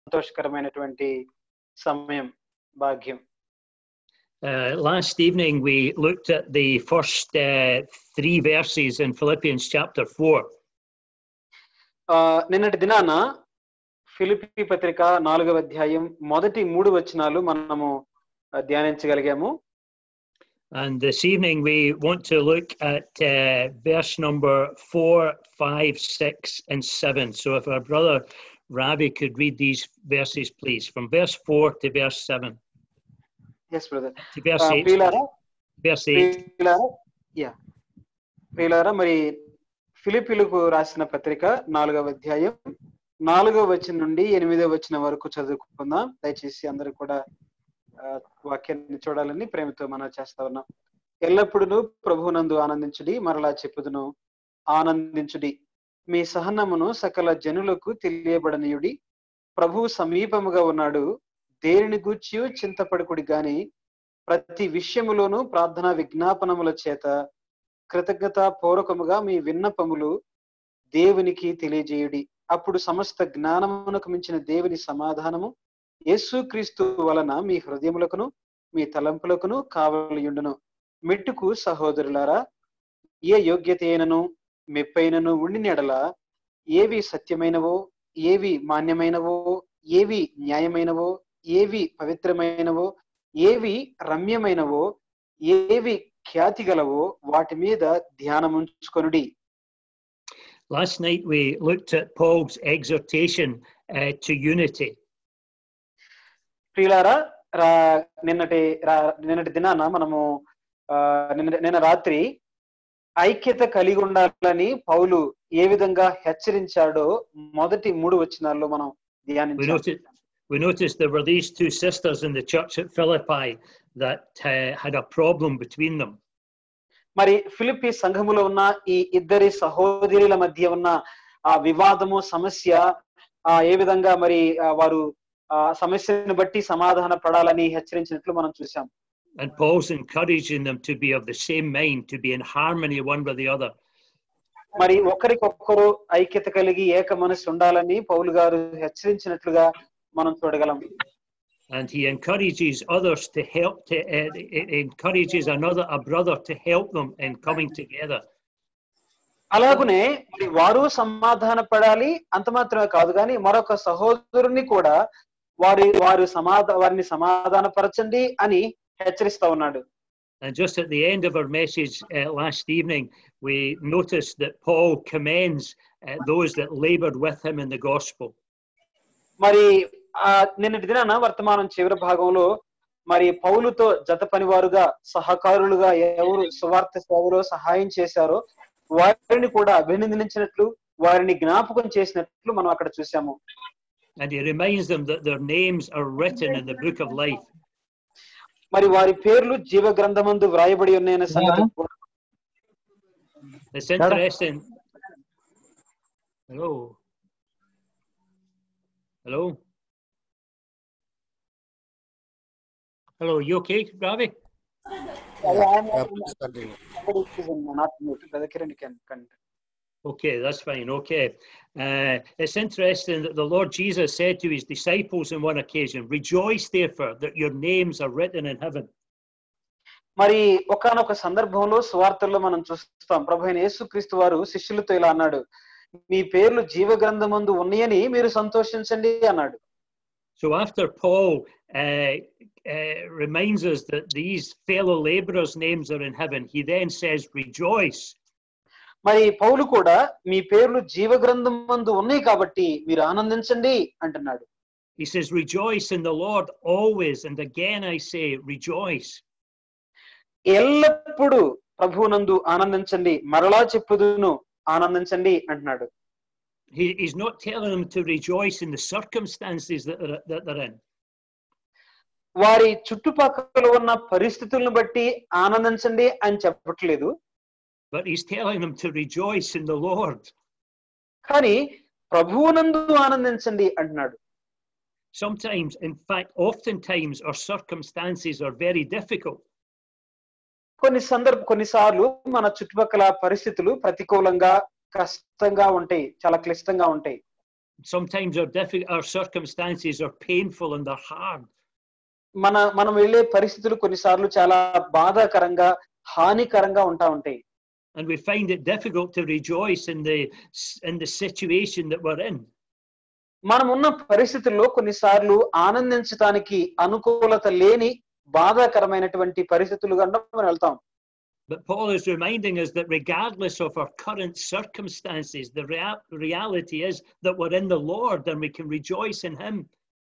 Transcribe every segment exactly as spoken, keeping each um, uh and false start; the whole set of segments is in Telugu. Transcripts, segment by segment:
సంతోషకరమైనటువంటి సమయం భాగ్యం. Uh, last evening we looked at the first uh, three verses in Philippians chapter four. Uh, నిన్నటి దినాన ఫిలిప్పీ పత్రిక నాలుగవ అధ్యాయం మొదటి మూడు వచనాలు మనము ధ్యానించగలిగాము. And this evening we want to look at uh, verse number four, five, six, and seven. So if our brother Ravi could read these verses, please, from verse four to verse seven. Yes, brother. To verse uh, eight. Pilara, verse eight. Pilara, yeah. Pilara, మరి ఫిలిప్పీలకు రాసిన పత్రిక నాలుగవ అధ్యాయం నాలుగవ వచనం నుండి ఎనిమిదవ వచనం వరకు చదువుకుందాం. దయచేసి అందరూ కూడా వాక్యాన్ని చూడాలని ప్రేమతో మనం చేస్తా ఉన్నాం. ఎల్లప్పుడూ ప్రభువునందు ఆనందించుడి, మరలా చెప్పుదును ఆనందించుడి. మీ సహనమును సకల జనులకు తెలియబడనీయుడి. ప్రభువు సమీపముగా ఉన్నాడు. దేనిని గూర్చి చింతపడకుడి గాని ప్రతి విషయములోనూ ప్రార్థన విజ్ఞాపనముల చేత కృతజ్ఞత పూర్వకముగా మీ విన్నపములు దేవునికి తెలియజేయుడి. అప్పుడు సమస్త జ్ఞానమునకు మించిన దేవుని సమాధానము యేసుక్రీస్తు వలన మీ హృదయములకును మీ తలంపులకును కావలియుండును. మెట్టుకు సహోదరులారా, ఏ యోగ్యత అయినను మెప్పైనను ఉండిన ఎడల ఏవి సత్యమైనవో, ఏవి మాన్యమైనవో, ఏవి న్యాయమైనవో, ఏవి పవిత్రమైనవో, ఏవి రమ్యమైనవో, ఏవి ఖ్యాతి గలవో వాటి మీద ధ్యానముంచుకొనుడి. Last night we looked at Paul's exhortation uh, to unity. ప్రియులారా, నిన్నటి నిన్నటి దినాన మనము నిన్న రాత్రి ఐక్యత కలిగి ఉండాలని పౌలు ఏ విధంగా హెచ్చరించాడో మొదటి మూడు వచనాల్లో మనం ధ్యానించాం. We noticed there were these two sisters in the church at Philippi that uh, had a problem between them. మరి ఫిలిప్పీ సంఘములో ఉన్న ఈ ఇద్దరి సహోదరుల మధ్య ఉన్న ఆ వివాదము సమస్య ఆ ఏ విధంగా మరి వారు ఆ సమస్యను బట్టి సమాధాన పడాలని హెచ్చరించినట్లు మనం చూసాం. And Paul's encouraging them to be of the same mind, to be in harmony one with the other. మరి ఒకరికొకరు ఐక్యత కలిగి ఏక మనసు ఉండాలని పౌలు గారు హెచ్చరించినట్లుగా మనం చూడగలం. And he encourages others to help to uh, encourages another a brother to help them in coming together. అలాగనే మరి వారు సమాధాన పడాలి, అంత మాత్రమే కాదు కానీ మరొక సహోదరుని కూడా వారి వారు సమాధా వారిని సమాధానపరచండి అని హెచ్చరిస్తా ఉన్నాడు. And just at the end of our message uh, last evening, we noticed that Paul commends uh, those that labored with him in the gospel. మరి ఆ నిన్నటి దినాన వర్తమానం చివరి భాగంలో మరి పౌలుతో జత పనివారుగా సహకారులుగా ఎవరు సువార్త సేవలో సహాయం చేశారో వారిని కూడా అభినందించినట్లు వారిని జ్ఞాపకం చేసినట్లు మనం అక్కడ చూసాము. And he reminds them that their names are written in the book of life. మరి వారి పేర్లు జీవ గ్రంథమందు వ్రాయబడి ఉన్నాయనే సంగతి కూడా. It's interesting. Hello. Hello. Hello, you okay, Ravi? Okay, that's fine. Okay. Uh, it's interesting that the Lord Jesus said to his disciples on one occasion, "Rejoice therefore that your names are written in heaven." మరి ఒకానొక సందర్భంలో సువార్తల్లో మనం చూస్తాం, ప్రభువైన యేసుక్రీస్తు వారు శిష్యులతో ఇలా అన్నాడు, మీ పేర్లు జీవ గ్రంథమందు ఉన్నాయని మీరు సంతోషించండి అన్నాడు. So after Paul uh, uh, reminds us that these fellow laborers' names are in heaven, he then says, "Rejoice." మరి పౌలు కూడా మీ పేర్లు జీవ గ్రంథమందు ఉన్నాయి కాబట్టి మీరు ఆనందించండి అంటున్నాడు. He says, "Rejoice in the Lord always, and again I say, rejoice." ఎల్లప్పుడూ ప్రభువునందు ఆనందించండి, మరలా చెప్పుదును ఆనందించండి అంటున్నాడు. He, he's not telling them to rejoice in the circumstances that they're, that they're in. వారి చుట్టుపక్కల ఉన్న పరిస్థితులను బట్టి ఆనందించండి అని చెప్పట్లేదు. But he's telling them to rejoice in the Lord. కానీ ప్రభువునందు ఆనందించండి అంటున్నాడు. Sometimes, in fact, oftentimes our circumstances are very difficult. కొన్ని సందర్భ కొన్నిసార్లు మన చుట్టుపక్కల పరిస్థితులు ప్రతికూలంగా కష్టంగా ఉంటాయి, చాలా క్లిష్టంగా ఉంటాయి. sometimes our diffi- our circumstances are painful and they're hard. మన మనం వెళ్ళే పరిస్థితులు కొన్నిసార్లు చాలా బాధాకరంగా హానికరంగా ఉంటా ఉంటాయి. And we find it difficult to rejoice in the in the situation that we're in. మనం ఉన్న పరిస్థితుల్లో కొన్నిసార్లు ఆనందించడానికి అనుకూలత లేని బాధాకరమైనటువంటి పరిస్థితులు గుండా మనం వెళ్తాం. But Paul is reminding us that regardless of our current circumstances, the rea- reality is that we're in the Lord and we can rejoice in Him.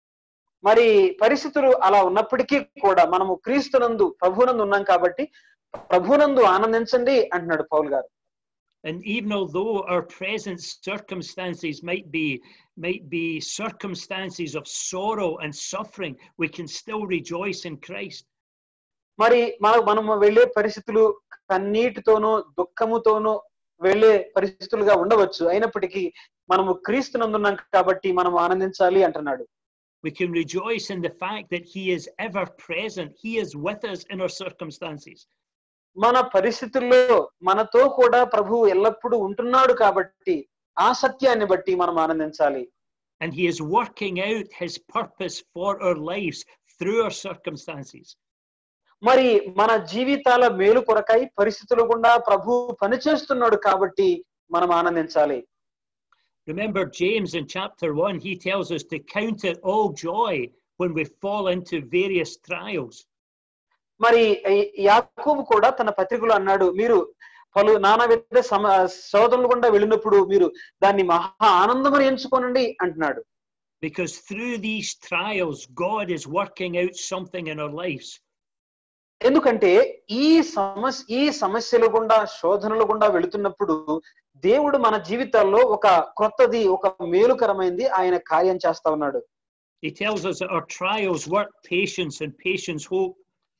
మరి పరిస్థితులు అలా ఉన్నప్పటికీ కూడా మనము క్రీస్తునందు ప్రభునందు ఉన్నాం కాబట్టి ప్రభునందు ఆనందించండి అంటున్నాడు పౌలు గారు. And even although our present circumstances might be might be circumstances of sorrow and suffering, we can still rejoice in Christ. మరి మన మనము వెళ్ళే పరిస్థితులు కన్నీటితోనూ దుఃఖముతోనూ వెళ్ళే పరిస్థితులుగా ఉండవచ్చు. అయినప్పటికీ మనము క్రీస్తునందున్నాం కాబట్టి మనం ఆనందించాలి అంటున్నాడు. We can rejoice in the fact that He is ever present. He is with us in our circumstances. మన పరిస్థితుల్లో మనతో కూడా ప్రభువు ఎల్లప్పుడూ ఉంటున్నాడు కాబట్టి ఆ సత్యాన్ని బట్టి మనం ఆనందించాలి. And He is working out His purpose for our lives through our circumstances. మరి మన జీవితాల మేలు కొరకై పరిస్థితులు గుండా ప్రభువు పనిచేస్తున్నాడు కాబట్టి మనం ఆనందించాలి. Remember James in chapter one, he tells us to count it all joy when we fall into various trials. మరి యాకోబు కూడా తన పత్రికలో అన్నాడు, మీరు పలు నానావిధ సమ శోధనల గుండా వెళ్ళినప్పుడు మీరు దాన్ని మహా ఆనందమని ఎంచుకోనండి అంటున్నాడు. Because through these trials, God is working out something in our lives. ఎందుకంటే ఈ సమస్య ఈ సమస్యల గుండా శోధనల గుండా వెళుతున్నప్పుడు దేవుడు మన జీవితాల్లో ఒక కొత్తది ఒక మేలుకరమైంది ఆయన కార్యం చేస్తా ఉన్నాడు. He tells us that our trials work patience and patience hope.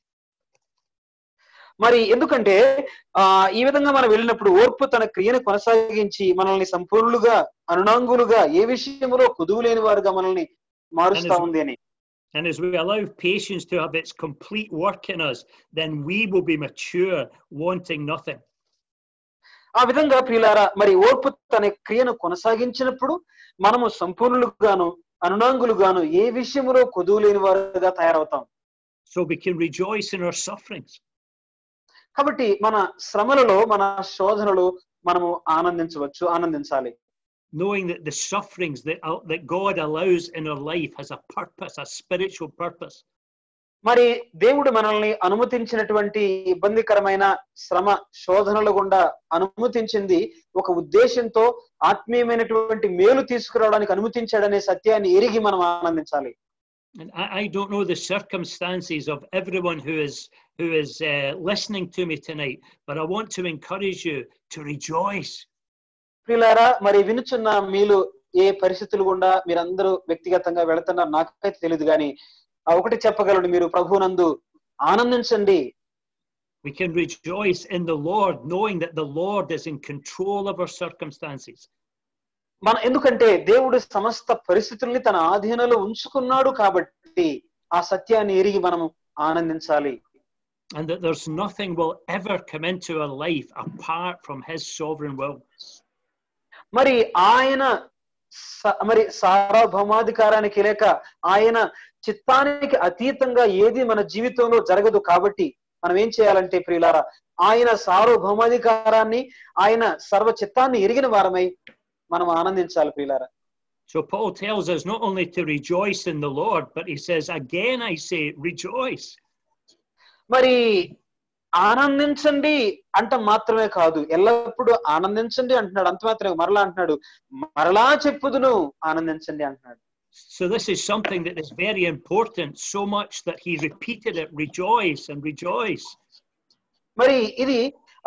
మరి ఎందుకంటే ఆ ఈ విధంగా మనం వెళ్ళినప్పుడు ఓర్పు తన క్రియను కొనసాగించి మనల్ని సంపూర్ణులుగా అనునాంగులుగా ఏ విషయంలో కుదువు లేని వారుగా మనల్ని మారుస్తా ఉంది అని. And as we allow patience to have its complete work in us, then we will be mature, wanting nothing. ఆ విధంగా ప్రియులారా మరి ఓర్పు తన క్రియను కొనసాగించినప్పుడు మనము సంపూర్ణులుగాను అనునాంగులుగాను ఏ విషయంలో కుదువు లేని వారుగా తయారవుతాం. So we can rejoice in our sufferings. కాబట్టి మన శ్రమలలో మన శోధనలు మనము ఆనందించవచ్చు ఆనందించాలి. Knowing that the sufferings that, uh, that God allows in our life has a purpose, a spiritual purpose. మరి దేవుడు మనల్ని అనుమతించినటువంటి ఇబ్బందికరమైన శ్రమ శోధనల గుండా అనుమతించింది ఒక ఉద్దేశంతో ఆత్మీయమైనటువంటి మేలు తీసుకురావడానికి అనుమతించాడనే సత్యాన్ని ఎరిగి మనం ఆనందించాలి. And I, I don't know the circumstances of everyone who is who is uh, listening to me tonight, but I want to encourage you to rejoice. ప్రియులారా మరి వినుచున్న మీలు ఏ పరిస్థితులు గుండా మీరందరూ వ్యక్తిగతంగా వెళుతున్నారు నాకైతే తెలియదు కానీ ఒకటి చెప్పగలడు, మీరు ప్రభువునందు ఆనందించండి. We can rejoice in the Lord, knowing that the Lord is in control of our circumstances. మన ఎందుకంటే దేవుడు సమస్త పరిస్థితుల్ని తన ఆధీనంలో ఉంచుకున్నాడు కాబట్టి ఆ సత్యాన్ని ఎరిగి మనం ఆనందించాలి. And that there's nothing will ever come into our life apart from His sovereign will. మరి ఆయన మరి సార్వభౌమాధికారానికి లేక ఆయన చిత్తానికి అతీతంగా ఏది మన జీవితంలో జరగదు కాబట్టి మనం ఏం చేయాలంటే ప్రియులారా ఆయన సార్వభౌమాధికారాన్ని ఆయన సర్వ చిత్తాన్ని ఎరిగిన వారమై మనం ఆనందించాలి ప్రియులారా. So Paul tells us not only to rejoice in the Lord, but he says, again I say, rejoice. మరి ఆనందించండి అంట మాత్రమే కాదు, ఎల్లప్పుడూ ఆనందించండి అంటున్నాడు. అంత మాత్రమే మరలా అంటున్నాడు, మరలా చెప్పుదును ఆనందించండి అంటున్నాడు. So this is something that is very important, so much that he repeated it, rejoice and rejoice. మరి ఇది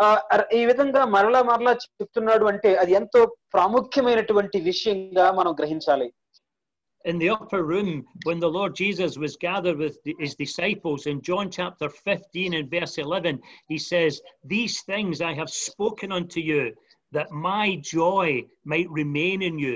ఈ విధంగా మరలా మరలా చెప్తున్నాడు అంటే అది ఎంతో ప్రాముఖ్యమైనటువంటి విషయంగా మనం గ్రహించాలి. In the upper room, when the Lord Jesus was gathered with his disciples in John chapter fifteen and verse eleven, he says, "These things I have spoken unto you, that my joy might remain in you."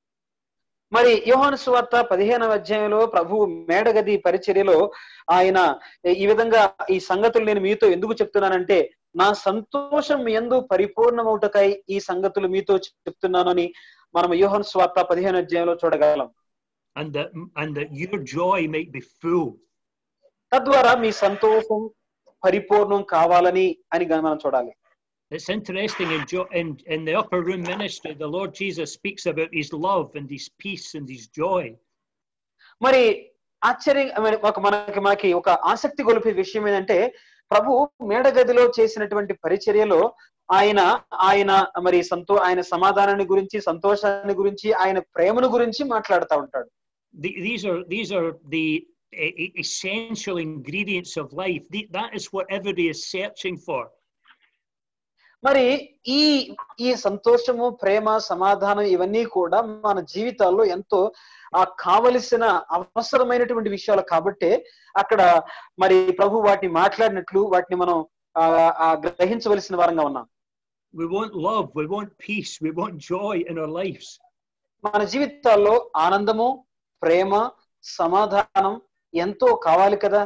మరి యోహాను సువార్త పదిహేనవ అధ్యాయంలో ప్రభు మేడగది పరిచర్యలో ఆయన ఈ విధంగా ఈ సంగతులు నేను మీతో ఎందుకు చెప్తున్నానంటే నా సంతోషం యందు పరిపూర్ణమవుటకై ఈ సంగతులు మీతో చెప్తున్నానని మనం యోహాను సువార్త పదిహేను అధ్యాయంలో చూడగలం. And that, and that your joy might be full. తద్వారా మీ సంతోషం పరిపూర్ణం కావాలని అని మనం చూడాలి. It's interesting in, jo- in, in the upper room ministry, the Lord Jesus speaks about his love and his peace and his joy. మరి ఆశ్చర్యం ఒక మనకి మనకి ఒక ఆసక్తి గొలిపే విషయం ఏంటంటే ప్రభు మేడగదిలో చేసినటువంటి పరిచర్యలో ఆయన ఆయన మరి సంతో ఆయన సమాధానాన్ని గురించి సంతోషాన్ని గురించి ఆయన ప్రేమను గురించి మాట్లాడుతూ ఉంటాడు. These are these are the essential ingredients of life. That is what everybody is searching for. మరి ఈ ఈ సంతోషము ప్రేమ సమాధానం ఇవన్నీ కూడా మన జీవితాల్లో ఎంతో ఆ కావలసిన అవసరమైనటువంటి విషయాలు కాబట్టి అక్కడ మరి ప్రభు వాటిని మాట్లాడినట్లు వాటిని మనం ఆ గ్రహించవలసిన వారంగా ఉన్నాం. We want love, we want peace, we want joy in our lives. మన జీవితాల్లో ఆనందము ప్రేమ సమాధానం ఎంతో కావాలి కదా.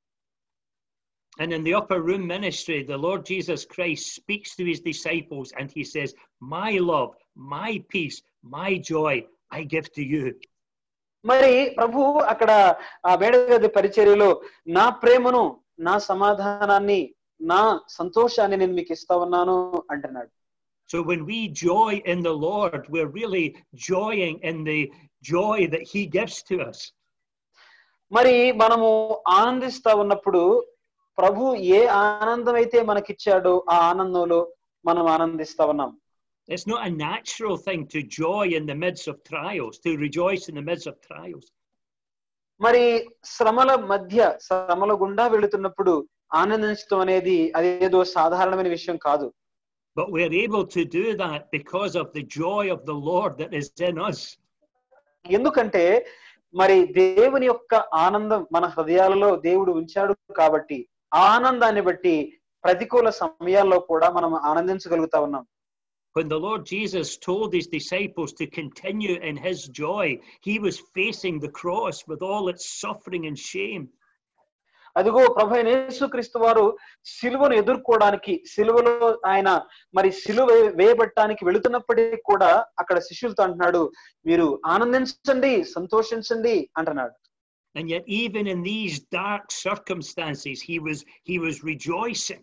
And in the upper room ministry, the Lord Jesus Christ speaks to his disciples and he says, my love, my peace, my joy, I give to you. మరి ప్రభు అక్కడ ఆ మేడగది పరిచర్యలో నా ప్రేమను నా సమాధానాన్ని నా సంతోషాన్ని నేను మీకు ఇస్తా ఉన్నాను అంటున్నాడు. So when we joy in the Lord, we're really joying in the joy that he gives to us. మరి మనము ఆనందిస్తా ఉన్నప్పుడు ప్రభు ఏ ఆనందం అయితే మనకిచ్చాడో ఆ ఆనందంలో మనం ఆనందిస్తా ఉన్నాం. It's not a natural thing to joy in the midst of trials, to rejoice in the midst of trials. మరి శ్రమల మధ్య శ్రమల గుండా వెళుతున్నప్పుడు ఆనందించడం అనేది అదేదో సాధారణమైన విషయం కాదు. But we're able to do that because of the joy of the Lord that is in us. ఎందుకంటే మరి దేవుని యొక్క ఆనందం మన హృదయాలలో దేవుడు ఉంచాడు కాబట్టి ఆనందాన్ని బట్టి ప్రతికూల సమయాల్లో కూడా మనం ఆనందించగలుగుతా ఉన్నాం. When the Lord Jesus told his disciples to continue in his joy, he was facing the cross with all its suffering and shame. అదిగో ప్రభువైన యేసుక్రీస్తు వారు సిలువను ఎదుర్కోవడానికి సిలువలో ఆయన మరి సిలువ వేయబట్టడానికి వెళుతున్నప్పటికీ కూడా అక్కడ శిష్యులతో అంటున్నాడు మీరు ఆనందించండి సంతోషించండి అంటున్నాడు. And yet even in these dark circumstances he was he was rejoicing.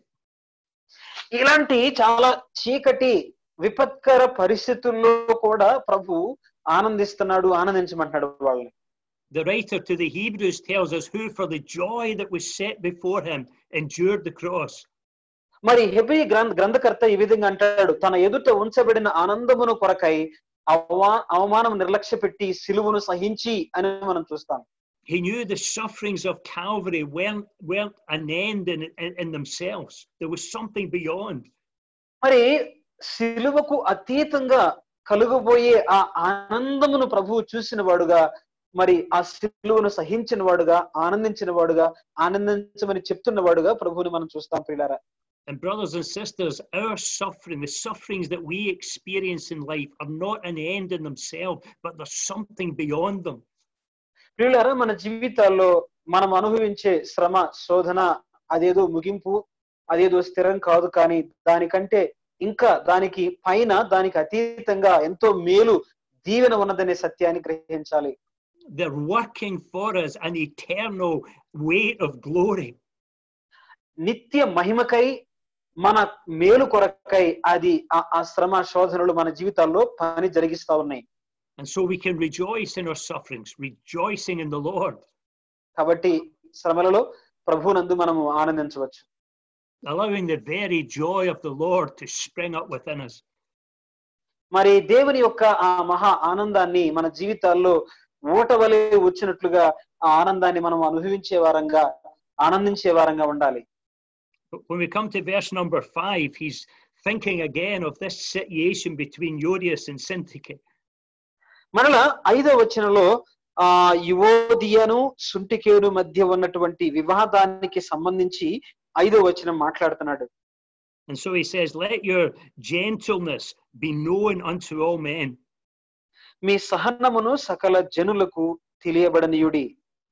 ఇలాంటి చాలా చీకటి విపత్కర పరిస్థితుల్లో కూడా ప్రభు ఆనందిస్తున్నాడు ఆనందించమంటున్నాడు వాళ్ళని. The writer to the Hebrews tells us who for the joy that was set before him endured the cross. మరి హెబ్రీ గ్రంథ గ్రంథకర్త ఈ విధంగా అంటాడు తన ఎదుట ఉంచబడిన ఆనందమును కొరకై అవమా అవమానం నిర్లక్ష్య పెట్టి సిలువను సహించి అని మనం చూస్తాం. He knew the sufferings of Calvary weren't, weren't an end in, in, in themselves. There was something beyond. మరి సిలువకు అతీతంగా కలుగబోయే ఆ ఆనందమును ప్రభువు చూసిన వాడుగా మరి ఆ సిలువను సహించిన వాడుగా ఆనందించిన వాడుగా ఆనందించమని చెప్తున్న వాడుగా ప్రభువుని మనం చూస్తాం ప్రియులారా. And brothers and sisters, our suffering, the sufferings that we experience in life are not an end in themselves, but there's something beyond them. ప్రియులారా మన జీవితాల్లో మనం అనుభవించే శ్రమ శోధన అదేదో ముగింపు అదేదో స్థిరం కాదు కానీ దానికంటే ఇంకా దానికి పైన దానికి అతీతంగా ఎంతో మేలు దీవెన ఉన్నదనే సత్యాన్ని గ్రహించాలి. They're working for us an eternal weight of glory. నిత్య మహిమకై మన మేలు కొరకై అది ఆ శ్రమ శోధనలు మన జీవితాల్లో పని జరిగిస్తా ఉన్నాయి. And so we can rejoice in our sufferings, rejoicing in the Lord. కాబట్టి శ్రమలలో ప్రభువునందు మనము ఆనందించవచ్చు. Allowing the very joy of the Lord to spring up within us. మరి దేవుని యొక్క ఆ మహా ఆనందాన్ని మన జీవితాల్లో ఊటవలే వచ్చినట్లుగా ఆ ఆనందాన్ని మనం అనుభవించే వారంగా ఆనందించే వారంగా ఉండాలి. When we come to verse number five, he's thinking again of this situation between Euodias and Syntyche. మరలా ఐదో వచనంలో ఆ యువోదియను సుంటికేను మధ్య ఉన్నటువంటి వివాదానికి సంబంధించి ఐదో వచనం మాట్లాడుతున్నాడు. And so he says, let your gentleness be known unto all men. మీ సహనమును సకల జనులకు తెలియబడనీయుడి.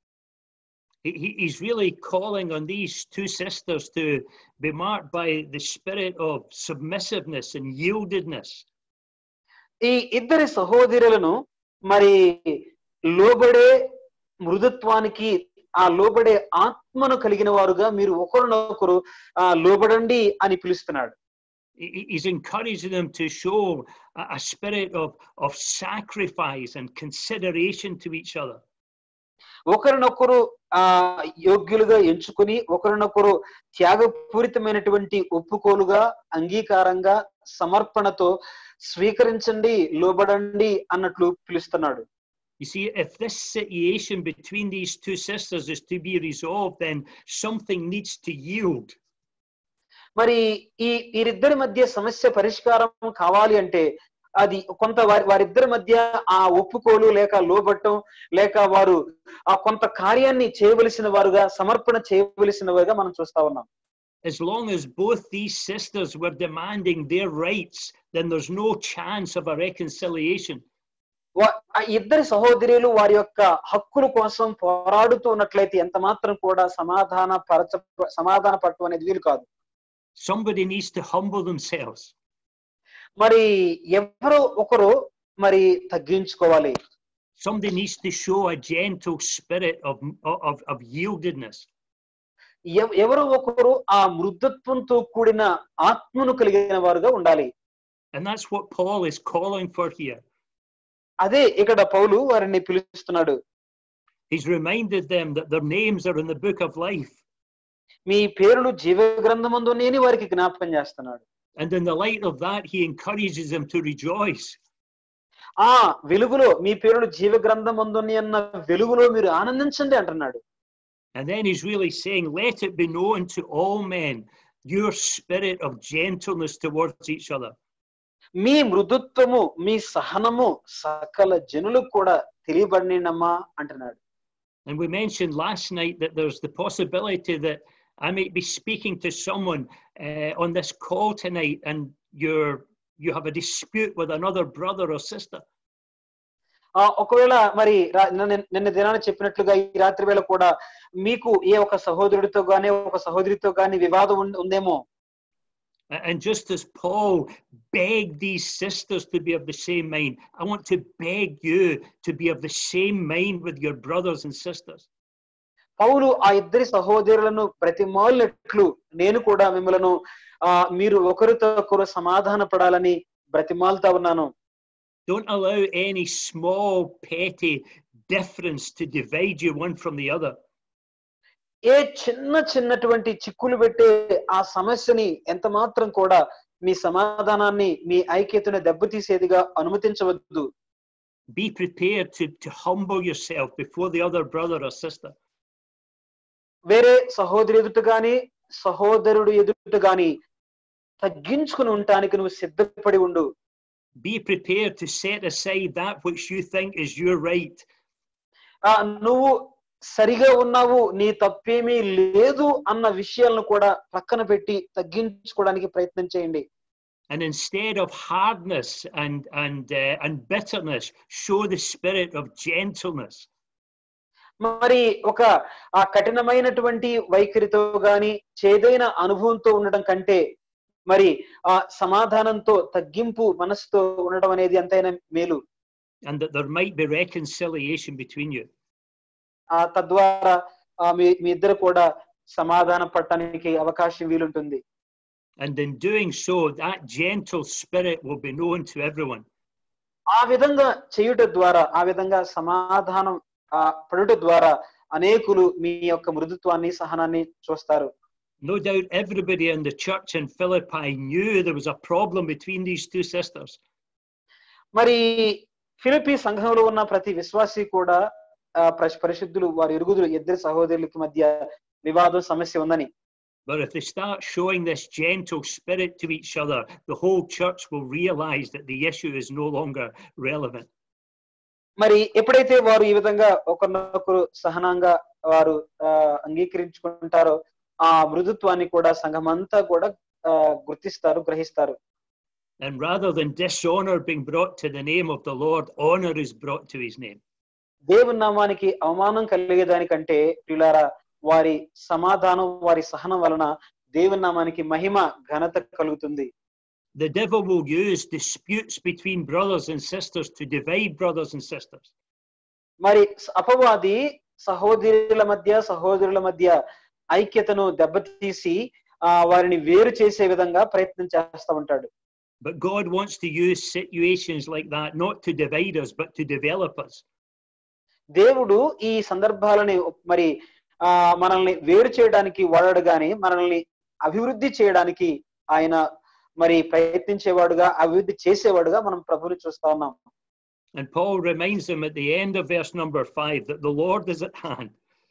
He, he's really calling on these two sisters to be marked by the spirit of submissiveness and yieldedness. ఈ ఇద్దరి సహోదరులను మరి లోబడే మృదుత్వానికి ఆ లోబడే ఆత్మను కలిగిన వారుగా మీరు ఒకరినొకరు ఆ లోబడండి అని పిలుస్తున్నాడు. He's encouraging them to show a spirit of, of sacrifice and consideration to each other. ఒకరినొకరు ఆ యోగ్యులుగా ఎంచుకుని ఒకరినొకరు త్యాగపూరితమైనటువంటి ఒప్పుకోలుగా అంగీకారంగా సమర్పణతో స్వీకరించండి, లోబడండి అన్నట్లు పిలుస్తున్నాడు. You see, if this situation between these two sisters is to be resolved, then something needs to yield. మరి ఈ వీరిద్దరి మధ్య సమస్య పరిష్కారం కావాలి అంటే అది కొంత వారి వారిద్దరి మధ్య ఆ ఒప్పుకోలు లేక లోబట్టం లేక వారు ఆ కొంత కార్యాన్ని చేయవలసిన వారుగా సమర్పణ చేయవలసిన వారుగా మనం చూస్తా ఉన్నాం. As long as both these sisters were demanding their rights, then there's no chance of a reconciliation. ఇద్దరి సహోదరులు వారి యొక్క హక్కుల కోసం పోరాడుతూ ఉన్నట్లయితే ఎంత మాత్రం కూడా సమాధాన పరచ సమాధాన పడటం అనేది వీలు కాదు. Somebody needs to humble themselves. మరి ఎవరో ఒకరు మరి తగ్గించుకోవాలి. Somebody needs to show a gentle spirit of of of yieldedness. ఎవరో ఒకరు ఆ మృదుత్వంతో కూడిన ఆత్మను కలిగిన వారుగా ఉండాలి. And that's what Paul is calling for here. అదే ఇక్కడ పౌలు వారిని పిలుస్తున్నాడు. He's reminded them that their names are in the book of life. మీ పేరులు జీవ గ్రంథమందు ఉన్నాయని వారికి జ్ఞాపకం చేస్తున్నాడు. And in the light of that, he encourages them to rejoice. ఆ వెలుగులో మీ పేరులు జీవ గ్రంథమందు ఉన్నాయన్న వెలుగులో మీరు ఆనందించండి అంటున్నాడు. And then he's really saying, let it be known to all men your spirit of gentleness towards each other. మీ మృదుత్వము మీ సహనము సకల జనులకు కూడా తెలియబడినమ్మా అంటున్నాడు. And we mentioned last night that there's the possibility that I might be speaking to someone uh, on this call tonight and you're you have a dispute with another brother or sister. ఆ ఒకవేళ మరి నిన్న దినాన చెప్పినట్లుగా ఈ రాత్రి వేళ కూడా మీకు ఏ ఒక సహోదరుడితో గానీ ఒక సహోదరితో గానీ వివాదం ఉందేమో. And just as Paul begged these sisters to be of the same mind, I want to beg you to be of the same mind with your brothers and sisters. పౌలు ఆ ఇద్దరి సహోదరులను బ్రతిమాలినట్లు నేను కూడా మిమ్మలను ఆ మీరు ఒకరితో ఒకరు సమాధాన పడాలని బ్రతిమాలుతా ఉన్నాను. Don't allow any small petty difference to divide you one from the other. ఏ చిన్న చిన్నటువంటి చిక్కులు పెట్టే ఆ సమస్యని ఎంత మాత్రం కూడా మీ సమాధానాన్ని మీ ఐక్యతను దెబ్బతీసేదిగా అనుమతించవద్దు. Be prepared to to humble yourself before the other brother or sister. వేరే సహోదరు ఎదుట గాని సహోదరుడు ఎదుట గాని తగ్గించుకుని ఉండటానికి నువ్వు సిద్ధపడి ఉండు. Be prepared to set aside that which you think is your right. ఆ నువ్వు సరిగా ఉన్నావు నీ తప్పేమీ లేదు అన్న విషయాలను కూడా పక్కన పెట్టి తగ్గించుకోవడానికి ప్రయత్నం చేయండి. And instead of hardness and and uh, and bitterness, show the spirit of gentleness. మరి ఒక ఆ కఠినమైనటువంటి వైఖరితో గాని చేదైన అనుభవంతో ఉండడం కంటే మరి ఆ సమాధానంతో తగ్గింపు మనసుతో ఉండడం అనేది ఎంతైనా మేలు. And that there might be reconciliation between you. ఆ తద్వారా మీ మీ ఇద్దరు కూడా సమాధాన పడటానికి అవకాశం వీలుంటుంది. And in doing so, that gentle spirit will be known to everyone. ఆ విధంగా చేయుట ద్వారా ఆ విధంగా సమాధానం పడుట ద్వారా అనేకులు మీ యొక్క మృదుత్వాన్ని సహనాన్ని చూస్తారు. No doubt everybody in the church in Philippi knew there was a problem between these two sisters. మరి ఫిలిప్పీ సంఘంలో ఉన్న ప్రతి విశ్వాసి కూడా పరిశుద్ధులు వారు ఎరుగుదురు ఇద్దరు సహోదరులకి మధ్య వివాదం సమస్య ఉందని. But if they start showing this gentle spirit to each other, the whole church will realize that the issue is no longer relevant. మరి ఎప్పుడైతే వారు ఈ విధంగా ఒకరినొకరు సహనంగా వారు అంగీకరించుకుంటారో ఆ మృదుత్వాన్ని కూడా సంఘమంతా కూడా గుర్తిస్తారు, గ్రహిస్తారు. And rather than dishonor being brought to the name of the Lord, honor is brought to his name. దేవుని నామానికి అవమానం కలిగేదానికంటే ప్రియులారా వారి సమాధానం వారి సహనం వలన దేవుని నామానికి మహిమ ఘనత కలుగుతుంది. The devil will use disputes between brothers and sisters to divide brothers and sisters. మరి అపవాది సహోదరుల మధ్య సహోదరుల మధ్య ఐక్యతను దెబ్బతీసి ఆ వారిని వేరు చేసే విధంగా ప్రయత్నం చేస్తూ ఉంటాడు. But God wants to use situations like that not to divide us but to develop us. దేవుడు ఈ సందర్భాలని మరి ఆ మనల్ని వేరు చేయడానికి వాడాడు గాని మనల్ని అభివృద్ధి చేయడానికి ఆయన మరి ప్రయత్నించేవాడుగా అభివృద్ధి చేసేవాడుగా మనం ప్రభువుని చూస్తా ఉన్నాం. And Paul reminds them at the end of verse number five that the Lord is at hand.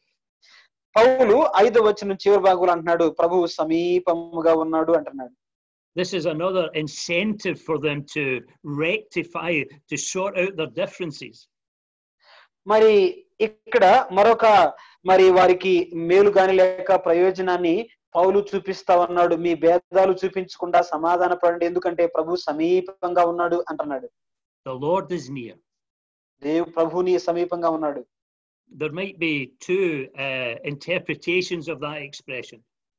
పౌలు ఐదవ వచనం చివరి భాగంలో అంటున్నాడు ప్రభువు సమీపముగా ఉన్నాడు అంటున్నాడు. This is another incentive for them to rectify, to sort out their differences. మరి ఇక్కడ మరొక మరి వారికి మేలు గాని లేక ప్రయోజనాన్ని పౌలు చూపిస్తా ఉన్నాడు. మీ భేదాలు చూపించకుండా సమాధాన పడండి ఎందుకంటే ప్రభు సమీపంగా ఉన్నాడు అంటున్నాడు. The Lord is near. దేవు ప్రభుని సమీపంగా ఉన్నాడు. There might be two uh, interpretations of that expression.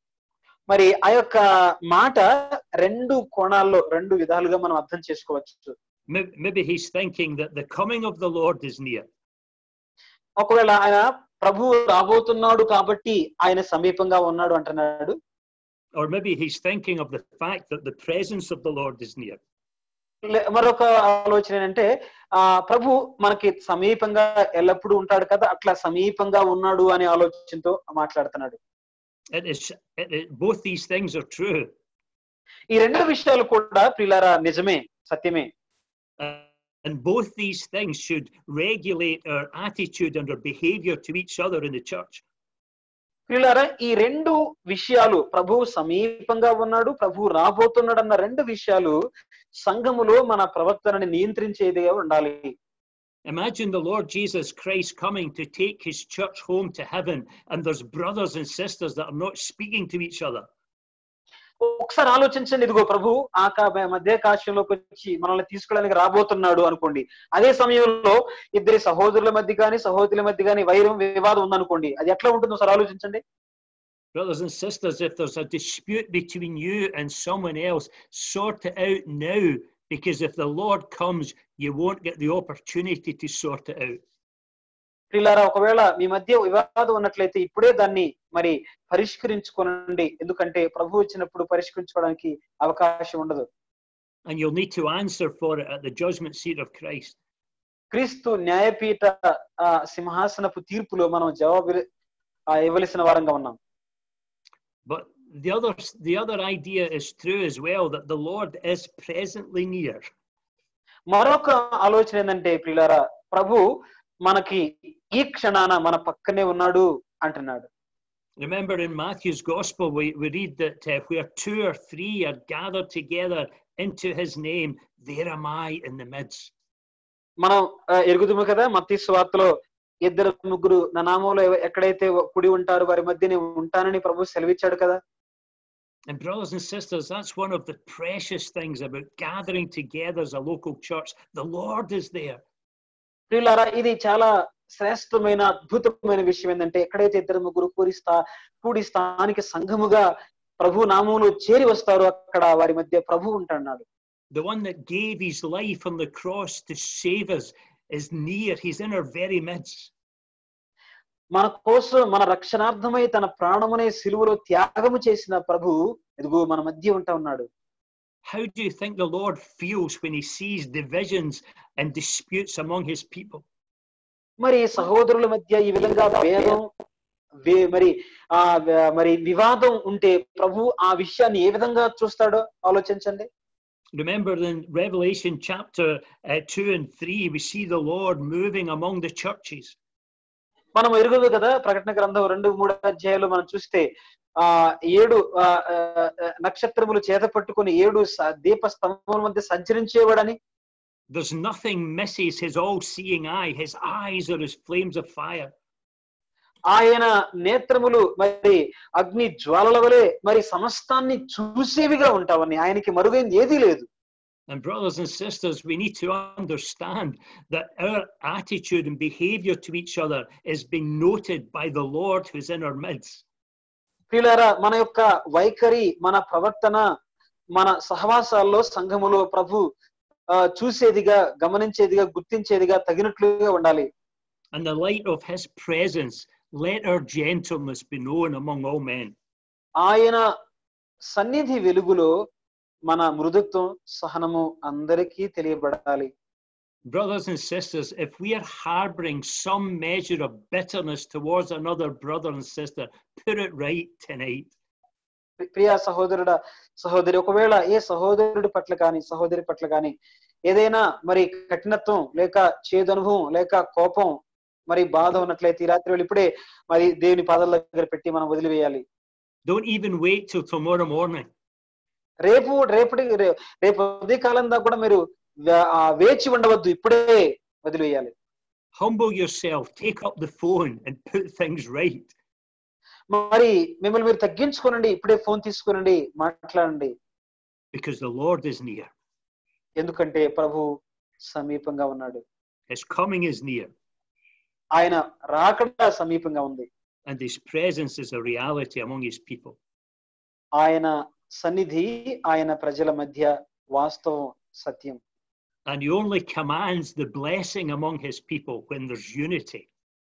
మరి ఆ యొక్క మాట రెండు కోణాల్లో రెండు విధాలుగా మనం అర్థం చేసుకోవచ్చు. Maybe he's thinking that the coming of the Lord is near. ఒకవేళ ఆయన ప్రభు రాబోతున్నాడు కాబట్టి ఆయన సమీపంగా ఉన్నాడు అంటున్నాడు. Or maybe he's thinking of the fact that the presence of the Lord is near. మరొక ఆలోచన ఏంటంటే ఆ ప్రభు మనకి సమీపంగా ఎల్లప్పుడూ ఉంటాడు కదా అట్లా సమీపంగా ఉన్నాడు అనే ఆలోచనతో మాట్లాడుతున్నాడు. It is, it is, both these things are true. ఈ రెండు విషయాలు కూడా ప్రియులారా నిజమే సత్యమే. Uh, and both these things should regulate our attitude and our behavior to each other in the church. ప్రియులారా ఈ రెండు విషయాలు ప్రభు సమీపంగా ఉన్నాడు ప్రభు రాబోతున్నాడు అన్న రెండు విషయాలు సంఘములో మన ప్రవర్తనని నియంత్రించేదిగా ఉండాలి. Imagine the Lord Jesus Christ coming to take his church home to heaven and there's brothers and sisters that are not speaking to each other. ఒకసారి ఆలోచించండి ఇదిగో ప్రభు ఆకా మధ్య కాశంలోకి వచ్చి మనల్ని తీసుకెళ్ళడానికి రాబోతున్నాడు అనుకోండి. అదే సమయంలో ఇద్దరి సహోదరుల మధ్య కానీ సహోదరుల మధ్య కానీ వైరం వివాదం ఉందనుకోండి అది ఎట్లా ఉంటుందో సార్ ఆలోచించండి. Brothers and sisters, if there's a dispute between you and someone else, sort it out now, because if the Lord comes, you won't get the opportunity to sort it out. ప్రియులారా ఒకవేళ మీ మధ్య వివాదం ఉన్నట్లయితే ఇప్పుడే దాన్ని మరి పరిష్కరించుకోనండి ఎందుకంటే ప్రభు వచ్చినప్పుడు పరిష్కరించుకోవడానికి అవకాశం ఉండదు. And you'll need to answer for it at the judgment seat of Christ. క్రీస్తు న్యాయపీఠ సింహాసనపు తీర్పులో మనం జవాబు ఇవ్వవలసిన వారంగా ఉన్నాం. But the other the other idea is true as well, that the Lord is presently near. మరొక ఆలోచన ఏంటంటే ప్రియులారా ప్రభు మనకి ఈ క్షణాన మన పక్కనే ఉన్నాడు అంటున్నాడు. Remember in Matthew's gospel we, we read that uh, where two or three are gathered together into his name, there am I in the midst. మనం ఎరుగుదుము కదా మత్తయి సువార్తలో ఇద్దరు ముగ్గురు నా నామములో ఎక్కడైతే కూడి ఉంటారో వారి మధ్య నేను ఉంటానని ప్రభు సెలవిచ్చాడు కదా. And brothers and sisters, that's one of the precious things about gathering together as a local church. The Lord is there. ప్రియులారా ఇది చాలా శ్రేష్టమైన అద్భుతమైన విషయం ఏంటంటే ఎక్కడైతే ఇద్దరు ముగ్గురు కూరిస్తా కూడి స్థానిక సంఘముగా ప్రభు నామములో చేరి వస్తారో అక్కడ వారి మధ్య ప్రభు ఉంటున్నాడు. The one that gave his life on the cross to save us is near. He's in our very midst. మన కోసం మన రక్షణార్థమై తన ప్రాణమునే సిలువలో త్యాగము చేసిన ప్రభు ఇదిగో మన మధ్య ఉంటా ఉన్నాడు. How do you think the Lord feels when he sees divisions and disputes among his people? మరి సహోదరుల మధ్య ఈ విధంగా భేదం మరి ఆ మరి వివాదం ఉంటే ప్రభు ఆ విషయాన్ని ఏ విధంగా చూస్తాడో ఆలోచించండి. Remember in Revelation chapter uh, two and three, we see the Lord moving among the churches. మనం ఎరుగుదు కదా ప్రకటన గ్రంథం రెండు మూడు అధ్యాయాలు మనం చూస్తే ఆ ఏడు నక్షత్రములు చేత పట్టుకుని ఏడు దీప స్తంభముల మధ్య సంచరించేవాడని. There's nothing misses his all-seeing eye. His eyes are as flames of fire. ఆయన నేత్రములు మరి అగ్ని జ్వాలల వలె మరి సమస్తాన్ని చూసేవిగా ఉంటావని ఆయనకి మరుగైంది ఏదీ లేదు. And brothers and sisters, we need to understand that our attitude and behavior to each other is being noted by the Lord who's in our midst. ప్రియులారా మన యొక్క వైఖరి మన ప్రవర్తన మన సహవాసాల్లో సంఘములో ప్రభు చూసేదిగా, గమనించేదిగా, గుర్తించేదిగా, తగినట్లుగా ఉండాలి. And the light of his presence, let our gentleness be known among all men. ఆయన సన్నిధి వెలుగులో మన మృదుత్వం, సహనము అందరికీ తెలియబడాలి. Brothers and sisters, if we are harboring some measure of bitterness towards another brother and sister, put it right tonight. Priya సహోదరుడా, సహోదరి, ఒకవేళ ఏ సహోదరుడి పట్ల కానీ సహోదరి పట్ల కానీ ఏదైనా మరి కఠినత్వం లేక చేదు అనుభవం లేక కోపం మరి బాధ ఉన్నట్లయితే ఈ రాత్రి వేళ ఇప్పుడే మరి దేవుని పాదాల దగ్గర పెట్టి మనం వదిలివేయాలి. Don't even wait till tomorrow morning. రేపు రేపటి రేపు ఉదయకాలం దాకా కూడా మీరు వేచి ఉండవద్దు, ఇప్పుడే వదిలివేయాలి. Humble yourself, take up the phone and put things right. మరి మిమ్మల్ని మీరు తగ్గించుకోనండి, ఇప్పుడే ఫోన్ తీసుకోనండి, మాట్లాడండి. Because the Lord is near. ఎందుకంటే ప్రభు సమీపంగా ఉన్నాడు. His coming is near. ఆయన రాకడ సమీపంగా ఉంది. And his presence is a reality among his people. ఆయన సన్నిధి ఆయన ప్రజల మధ్య వాస్తవం, సత్యం. And he only commands the blessing among his people when there's unity.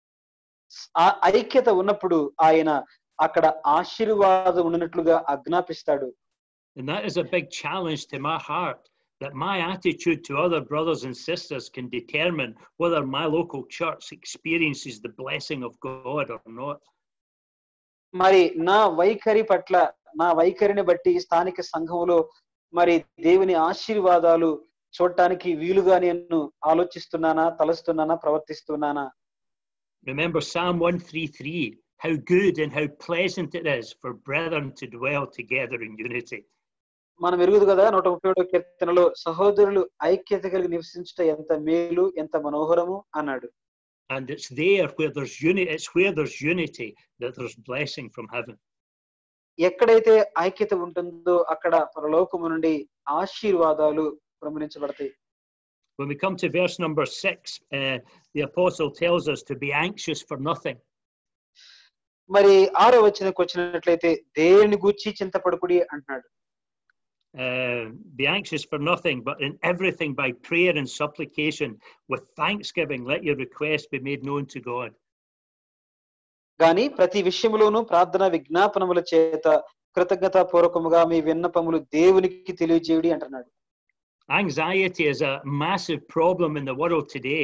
ఐక్యత ఉన్నప్పుడు ఆయన అక్కడ ఆశీర్వాదం ఉన్నట్లుగా ఆజ్ఞాపిస్తాడు. And that is a big challenge to my heart, that my attitude to other brothers and sisters can determine whether my local church experiences the blessing of God or not. మరి నా వైఖరి పట్ల, నా వైఖరిని బట్టి స్థానిక సంఘములో మరి దేవుని ఆశీర్వాదాలు చూడటానికి వీలుగా నేను ఆలోచిస్తున్నానా, తలస్తున్నానా, ప్రవర్తిస్తున్నానా? Remember Psalm one thirty-three, how good and how pleasant it is for brethren to dwell together in unity. మనం ఎరుగుదు కదా నూట ముప్పై ఏడవ కీర్తనలో సహోదరులు ఐక్యత కలిగి నివసించుట ఎంత మేలు, ఎంత మనోహరము అన్నాడు. And it's there where there's unity, it's where there's unity that there's blessing from heaven. ఎక్కడైతే ఐక్యత ఉంటుందో అక్కడ పరలోకము నుండి ఆశీర్వాదాలు ప్రముఖించబడతాయి. When we come to verse number six, uh, the apostle tells us to be anxious for nothing. మరి ఆరో వచనంకి వచ్చినట్లయితే దేనిని గూర్చి చింతపడకుడి అంటున్నాడు. Uh, be anxious for nothing, but in everything by prayer and supplication with thanksgiving let your requests be made known to God. గాని ప్రతి విషయములోనూ ప్రార్థన విజ్ఞాపనముల చేత కృతజ్ఞతా పూర్వకముగా మీ విన్నపములు దేవునికి తెలియజేయుడి అంటున్నాడు. Anxiety is a massive problem in the world today.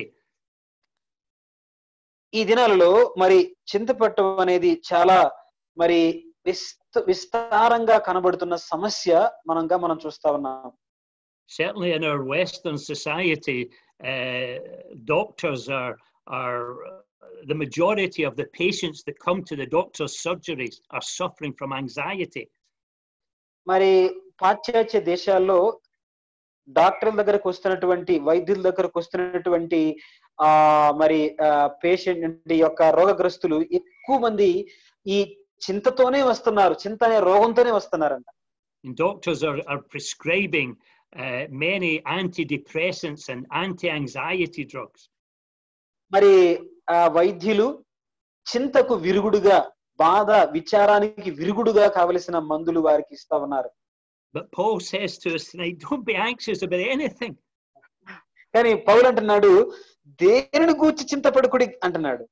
ఈ దినాలలో మరి చింతపడటం అనేది చాలా మరి విస్తారంగా కనబడుతున్న సమస్య మనంగా మనం చూస్తా ఉన్నాం. Certainly in our Western society, uh, doctors are are the majority of the patients that come to the doctor's surgeries are suffering from anxiety. మరి పాశ్చాత్య దేశాల్లో డాక్టర్ల దగ్గరకు వస్తున్నటువంటి వైద్యుల దగ్గరకు వస్తున్నటువంటి ఆ మరి పేషెంట్ యొక్క రోగగ్రస్తులు ఎక్కువ మంది ఈ చింతతోనే వస్తున్నారు, చింత అనే రోగంతోనే వస్తున్నారంట. Doctors are are prescribing uh, many antidepressants and anti-anxiety drugs. మరి ఆ వైద్యులు చింతకు విరుగుడుగా, బాధ విచారానికి విరుగుడుగా కావలసిన మందులు వారికి ఇస్తా ఉన్నారు. But Paul says to us tonight, don't be anxious about anything. కానీ పౌలు అంటున్నాడు దేనిని గూర్చి చింతపడకుడి అంటున్నాడు.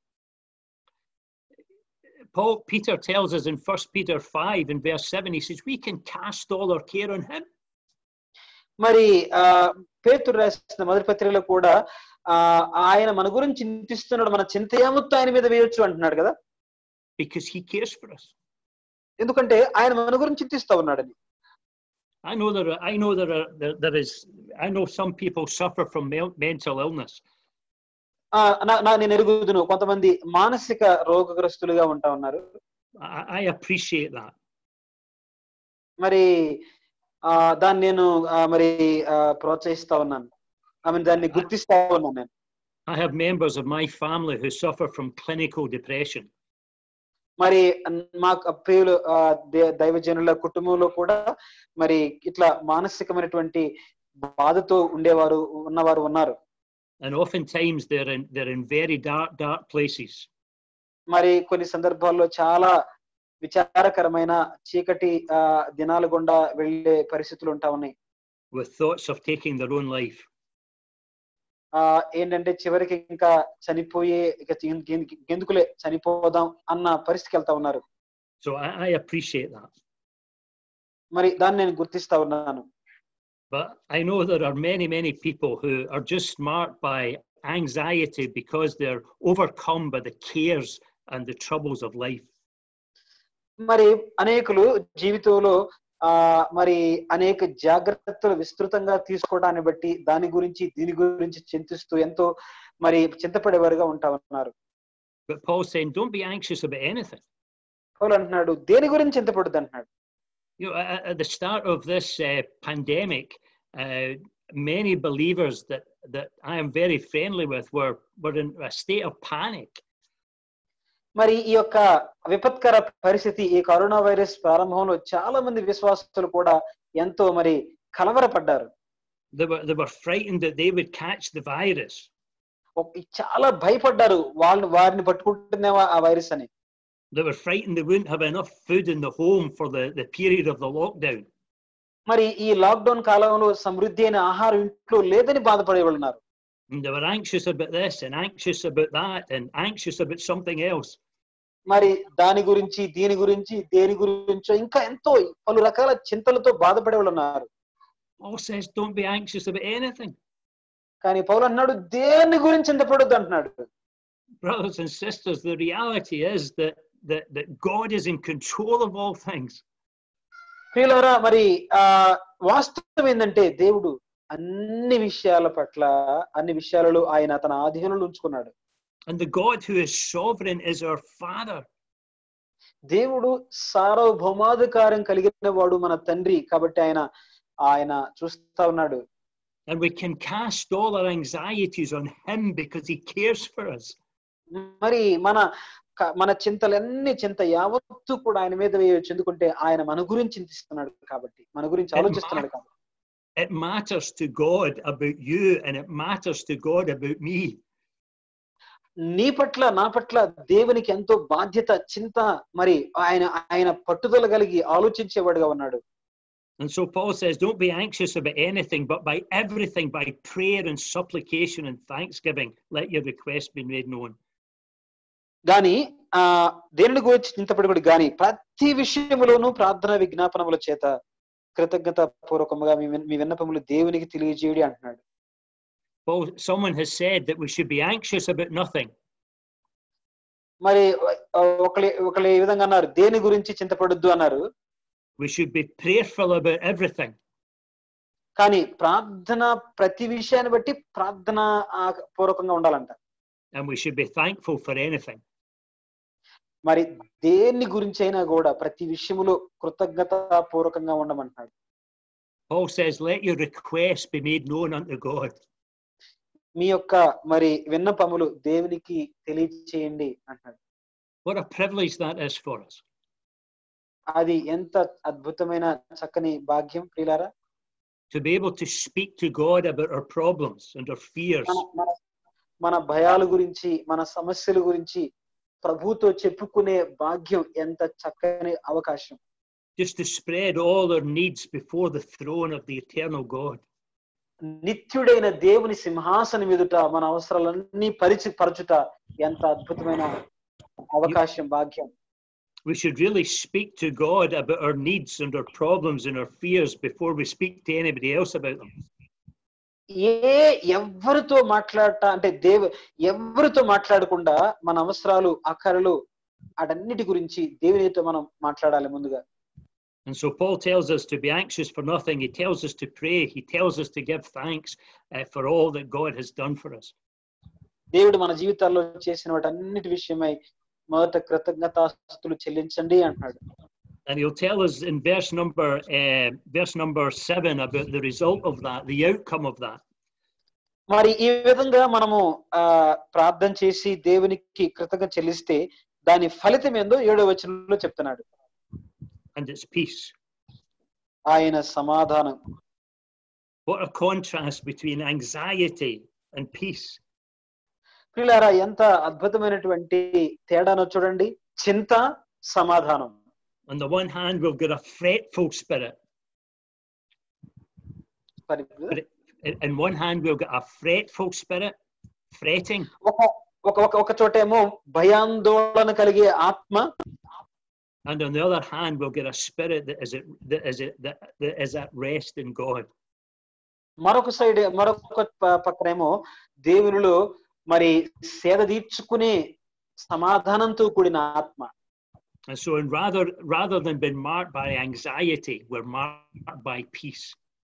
Paul Peter tells us in First Peter five in verse seven, he says we can cast all our care on him. మరి ఆ పేతురు రాసిన మొదటి పత్రికలో కూడా ఆ ఆయన మన గురించి చింతిస్తున్నాడు, మన చింత యావత్తు ఆయన మీద వేయొచ్చు అంటున్నాడు కదా. Because he cares for us. ఎందుకంటే ఆయన మన గురించి చింతిస్తా ఉన్నాడని. I know there are, I know there are, there, there is, I know some people suffer from mental illness. ఆ నా నేను ఎరుగుదును కొంతమంది మానసిక రోగగ్రస్తులుగా ఉంటా ఉన్నారు. I appreciate that. మరి ఆ దాన్ని నేను మరి ప్రోత్సహిస్తా ఉన్నాను. I mean దాన్ని గుర్తిస్తా ఉన్నాను నేను. I have members of my family who suffer from clinical depression. మరి మా ప్రియులు దైవజనుల కుటుంబంలో కూడా మరి ఇట్లా మానసికమైనటువంటి బాధతో ఉండేవారు ఉన్నవారు ఉన్నారు. And oftentimes they're in they're in very dark dark places. మరి కొన్ని సందర్భాల్లో చాలా విచారకరమైన చీకటి ఆ దినాల గుండా వెళ్ళే పరిస్థితులు ఉంటా ఉన్నాయి. with thoughts of taking their own life. ఆ ఏంటంటే చివరికి ఇంకా చనిపోయే ఇక ఎందుకులే చనిపోదాం అన్న పరిస్థితికి వెళ్తా ఉన్నారు. So I, I appreciate that. మరి దాన్ని నేను గుర్తిస్తా ఉన్నాను. But I know there are many, many people who are just marked by anxiety because they're overcome by the cares and the troubles of life. మరి అనేకులు జీవితంలో ఆ మరి అనేక జాగ్రత్తలు విస్తృతంగా తీసుకోవడాన్ని బట్టి దాని గురించి దీని గురించి చింతిస్తూ ఎంతో మరి చింతపడేవారుగా ఉంటా ఉన్నారు. But Paul's saying, don't be anxious about anything. పౌలు అంటున్నాడు దేని గురించి చింతపడద్దు అంటున్నాడు. You know, at, at the start of this uh, pandemic, uh, many believers that that I am very friendly with were were in a state of panic. మరి ఈ యొక్క విపత్కర పరిస్థితి ఈ కరోనా వైరస్ ప్రారంభంలో చాలా మంది విశ్వాసులు కూడా ఎంతో మరి కలవరపడ్డారు. They were they were frightened that they would catch the virus. చాలా భయపడ్డారు వాళ్ళు వారిని పట్టుకుంటుందేమో ఆ వైరస్ అని. They were frightened they wouldn't have enough food in the home for the the period of the lockdown. మరి ఈ లాక్డౌన్ కాలంలో సమృద్ధి అయిన ఆహారం ఇంట్లో లేదని బాధపడే వాళ్ళు ఉన్నారు. And they were anxious about this and anxious about that and anxious about something else. మరి దాని గురించి దీని గురించి దేని గురించో ఇంకా ఎంతో పలు రకాల చింతలతో బాధపడే వాళ్ళు ఉన్నారు. Paul says don't be anxious about anything. కానీ పౌలు అన్నాడు దేని గురించి చింతపడొద్దు అంటున్నాడు. Brothers and sisters, the reality is that that that God is in control of all things. ప్రియులారా మరి ఆ వాస్తవం ఏంటంటే దేవుడు అన్ని విషయాల పట్ల అన్ని విషయాలలో ఆయన తన ఆధీనంలో ఉంచుకున్నాడు. And the God who is sovereign is our Father. దేవుడు సార్వభౌమాధికారం కలిగిన వాడు మన తండ్రి కాబట్టి ఆయన ఆయన చూస్తా ఉన్నాడు. And we can cast all our anxieties on him because he cares for us. మరి మన మన చింతలన్నీ చింత యావత్తు కూడా ఆయన మీద వేయొచ్చు ఎందుకంటే ఆయన మన గురించి చింతిస్తున్నాడు కాబట్టి మన గురించి ఆలోచిస్తున్నాడు కాబట్టి. It matters to God about you and it matters to God about me. నీ పట్ల నా పట్ల దేవునికి ఎంతో బాధ్యత చింత మరి ఆయన ఆయన పట్టుదల కలిగి ఆలోచించేవాడుగా ఉన్నాడు. And so Paul says don't be anxious about anything but by everything by prayer and supplication and thanksgiving let your request be made known. గాని ఆ దేనిని గురించి చింతపడకూడదు గాని ప్రతి విషయములోనూ ప్రార్థన విజ్ఞాపనముల చేత కృతజ్ఞత పూర్వకముగా మీ విన్నపములు దేవునికి తెలియజేయడి అంటున్నాడు. Paul, someone has said that we should be anxious about nothing. మరి ఒకళ్ళ ఒకళ్ళ ఈ విధంగా అన్నారు దేని గురించి చింతపడొద్దు అన్నారు. We should be prayerful about everything. కానీ ప్రార్థన ప్రతి విషయాన్ని బట్టి ప్రార్థన పూర్వకంగా ఉండాలంట. And we should be thankful for anything. మరి దేని గురించి అయినా కూడా ప్రతి విషయములో కృతజ్ఞత పూర్వకంగా ఉండమంటున్నాడు. Paul says let your requests be made known unto God. మీ యొక్క మరి విన్నపములు దేవునికి తెలియచేయండి అంటాడు. What a privilege that is for us. అది ఎంత అద్భుతమైన చక్కని భాగ్యం ప్రియులారా. To be able to speak to God about our problems and our fears. మన భయాల గురించి మన సమస్యల గురించి ప్రభుతో చెప్పుకునే భాగ్యం ఎంత చక్కని అవకాశం. Just to spread all our needs before the throne of the eternal God. నిత్యుడైన దేవుని సింహాసనం ఎదుట మన అవసరాలన్నీ పరిచి పరచుట ఎంత అద్భుతమైన అవకాశం భాగ్యం. We should really speak to God about our needs and our problems and our fears before we speak to anybody else about them. ఏ ఎవరితో మాట్లాడట అంటే దేవు ఎవరితో మాట్లాడకుండా మన అవసరాలు అక్కరలు అటన్నిటి గురించి దేవునితో మనం మాట్లాడాలి ముందుగా. And so Paul tells us to be anxious for nothing. He tells us to pray. He tells us to give thanks uh, for all that God has done for us. దేవుడు మన జీవితాల్లో చేసిన వాటన్నిటి విషయమై మొదట కృతజ్ఞతాస్తుతులు చెల్లించండి అంటాడు. And he'll tell us in verse number uh, verse number seven about the result of that, the outcome of that. మరి ఈ విధంగా మనము ఆ ప్రార్థన చేసి దేవునికి కృతజ్ఞత చెల్లిస్తే దాని ఫలితం ఏందో ఏడో వచనంలో చెప్తున్నాడు. And it's peace. ఆయన సమాధానం. What a contrast between anxiety and peace. ప్రియులారా ఎంత అద్భుతమైనటువంటి తేడానో చూడండి. చింత సమాధానం. On the one hand, we've got a fretful spirit. Sorry, But it, in one hand, we've got a fretful spirit, fretting. ఒక ఒక ఒక ఒక చోటేమో భయాందోళన కలిగే ఆత్మ, And on the other hand, we'll get a spirit that is, it, that is, it, that, that is at rest in God. మరొక సైడ్ మరొక ప- పక్కనేమో దేవునిలో మరి సేద తీర్చుకునే సమాధానంతో కూడిన ఆత్మ. And so, in rather, rather than being marked by anxiety, we're marked by peace.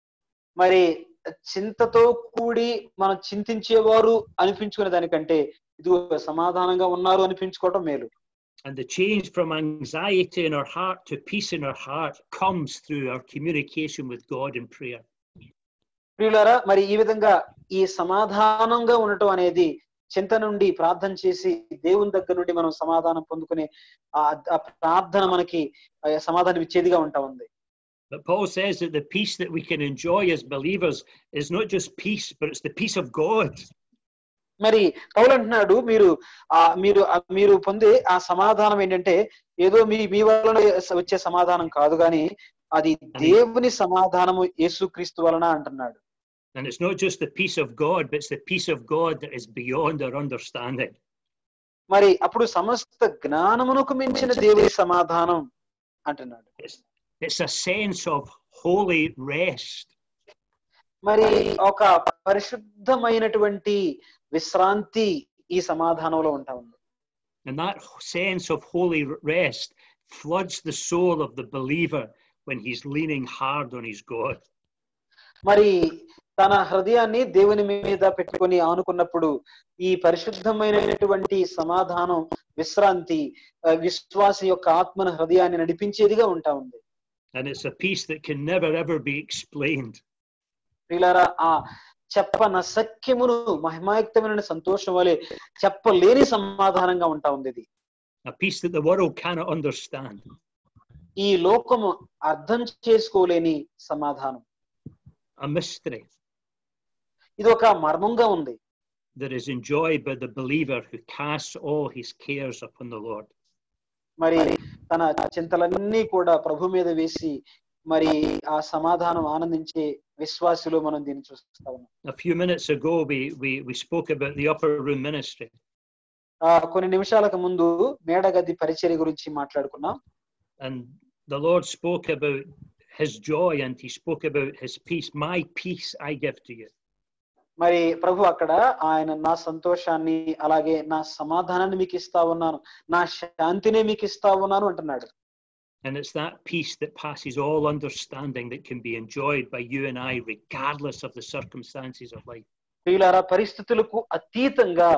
మరి చింతతో కూడి మనం చింతించేవారు అనిపించుకునే దానికంటే ఇది సమాధానంగా ఉన్నారు అనిపించుకోవటం మేలు. And the change from anxiety in our heart to peace in our heart comes through our communication with God in prayer. ప్రియులారా, మరి ఈ విధంగా ఈ సమాధానంగా ఉండటం అనేది చింత నుండి ప్రార్థన చేసి దేవుని దగ్గర నుండి మనం సమాధానం పొందుకునే ఆ ఆ ప్రార్థన మనకి ఆ సమాధానం ఇచ్చేదిగా ఉంటా ఉంది. But Paul says that the peace that we can enjoy as believers is not just peace, but it's the peace of God. మరి పౌలు అంటున్నాడు, మీరు ఆ మీరు ఆ మీరు పొందే ఆ సమాధానం ఏంటంటే ఏదో మీ మీ వలన వచ్చే సమాధానం కాదు, కానీ అది దేవుని సమాధానము యేసుక్రీస్తు వలన అంటున్నాడు. And it's not just the peace of God, but it's the peace of God that is beyond our understanding. మరి అప్పుడు సమస్త జ్ఞానమునకు మించిన దేవుని సమాధానం అంటున్నాడు. It's, it's a sense of holy rest. మరి ఒక పరిశుద్ధమైనటువంటి విశ్రాంతి ఈ సమాధానంలో ఉంటా ఉంది. And that sense of holy rest floods the soul of the believer when he's leaning hard on his God. మరి తన హృదయాన్ని దేవుని మీద పెట్టుకొని ఆనుకున్నప్పుడు ఈ పరిశుద్ధమైనటువంటి సమాధానం విశ్రాంతి విశ్వాసి యొక్క ఆత్మన హృదయాన్ని నడిపించేదిగా ఉంటా ఉంది. And it's a peace that can never ever be explained. ప్రియులారా, ఆ చెప్పన సఖ్యమును మహిమాయుక్తమైన సంతోషం వలె చెప్పలేని సమాధానంగా ఉంటా ఉంది ఇది. A peace that the world cannot understand. ఈ లోకము అర్థం చేసుకోలేని సమాధానం. A mystery ఇది ఒక మర్మంగా ఉంది. that is enjoyed by the believer who casts all his cares upon the Lord. మరి తన చింతలన్నీ కూడా ప్రభు మీద వేసి మరి ఆ సమాధానం ఆనందించే విశ్వాసులు మనం దీన్ని చూస్తా ఉన్నాం. A few minutes ago, we, we, we spoke about the upper room ministry. ఆ కొన్ని నిమిషాలకు ముందు మేడగది పరిచర్య గురించి మాట్లాడుకున్నాం. And the Lord spoke about his joy and he spoke about his peace. My peace I give to you. మరి ప్రభు అక్కడ ఆయన నా సంతోషాన్ని అలాగే నా సమాధానాన్ని మీకు ఇస్తా ఉన్నాను, నా శాంతిని మీకు ఇస్తా ఉన్నాను అంటున్నాడు. And it's that peace that passes all understanding that can be enjoyed by you and I regardless of the circumstances of life. ప్రియులారా, పరిస్థితులకు అతీతంగా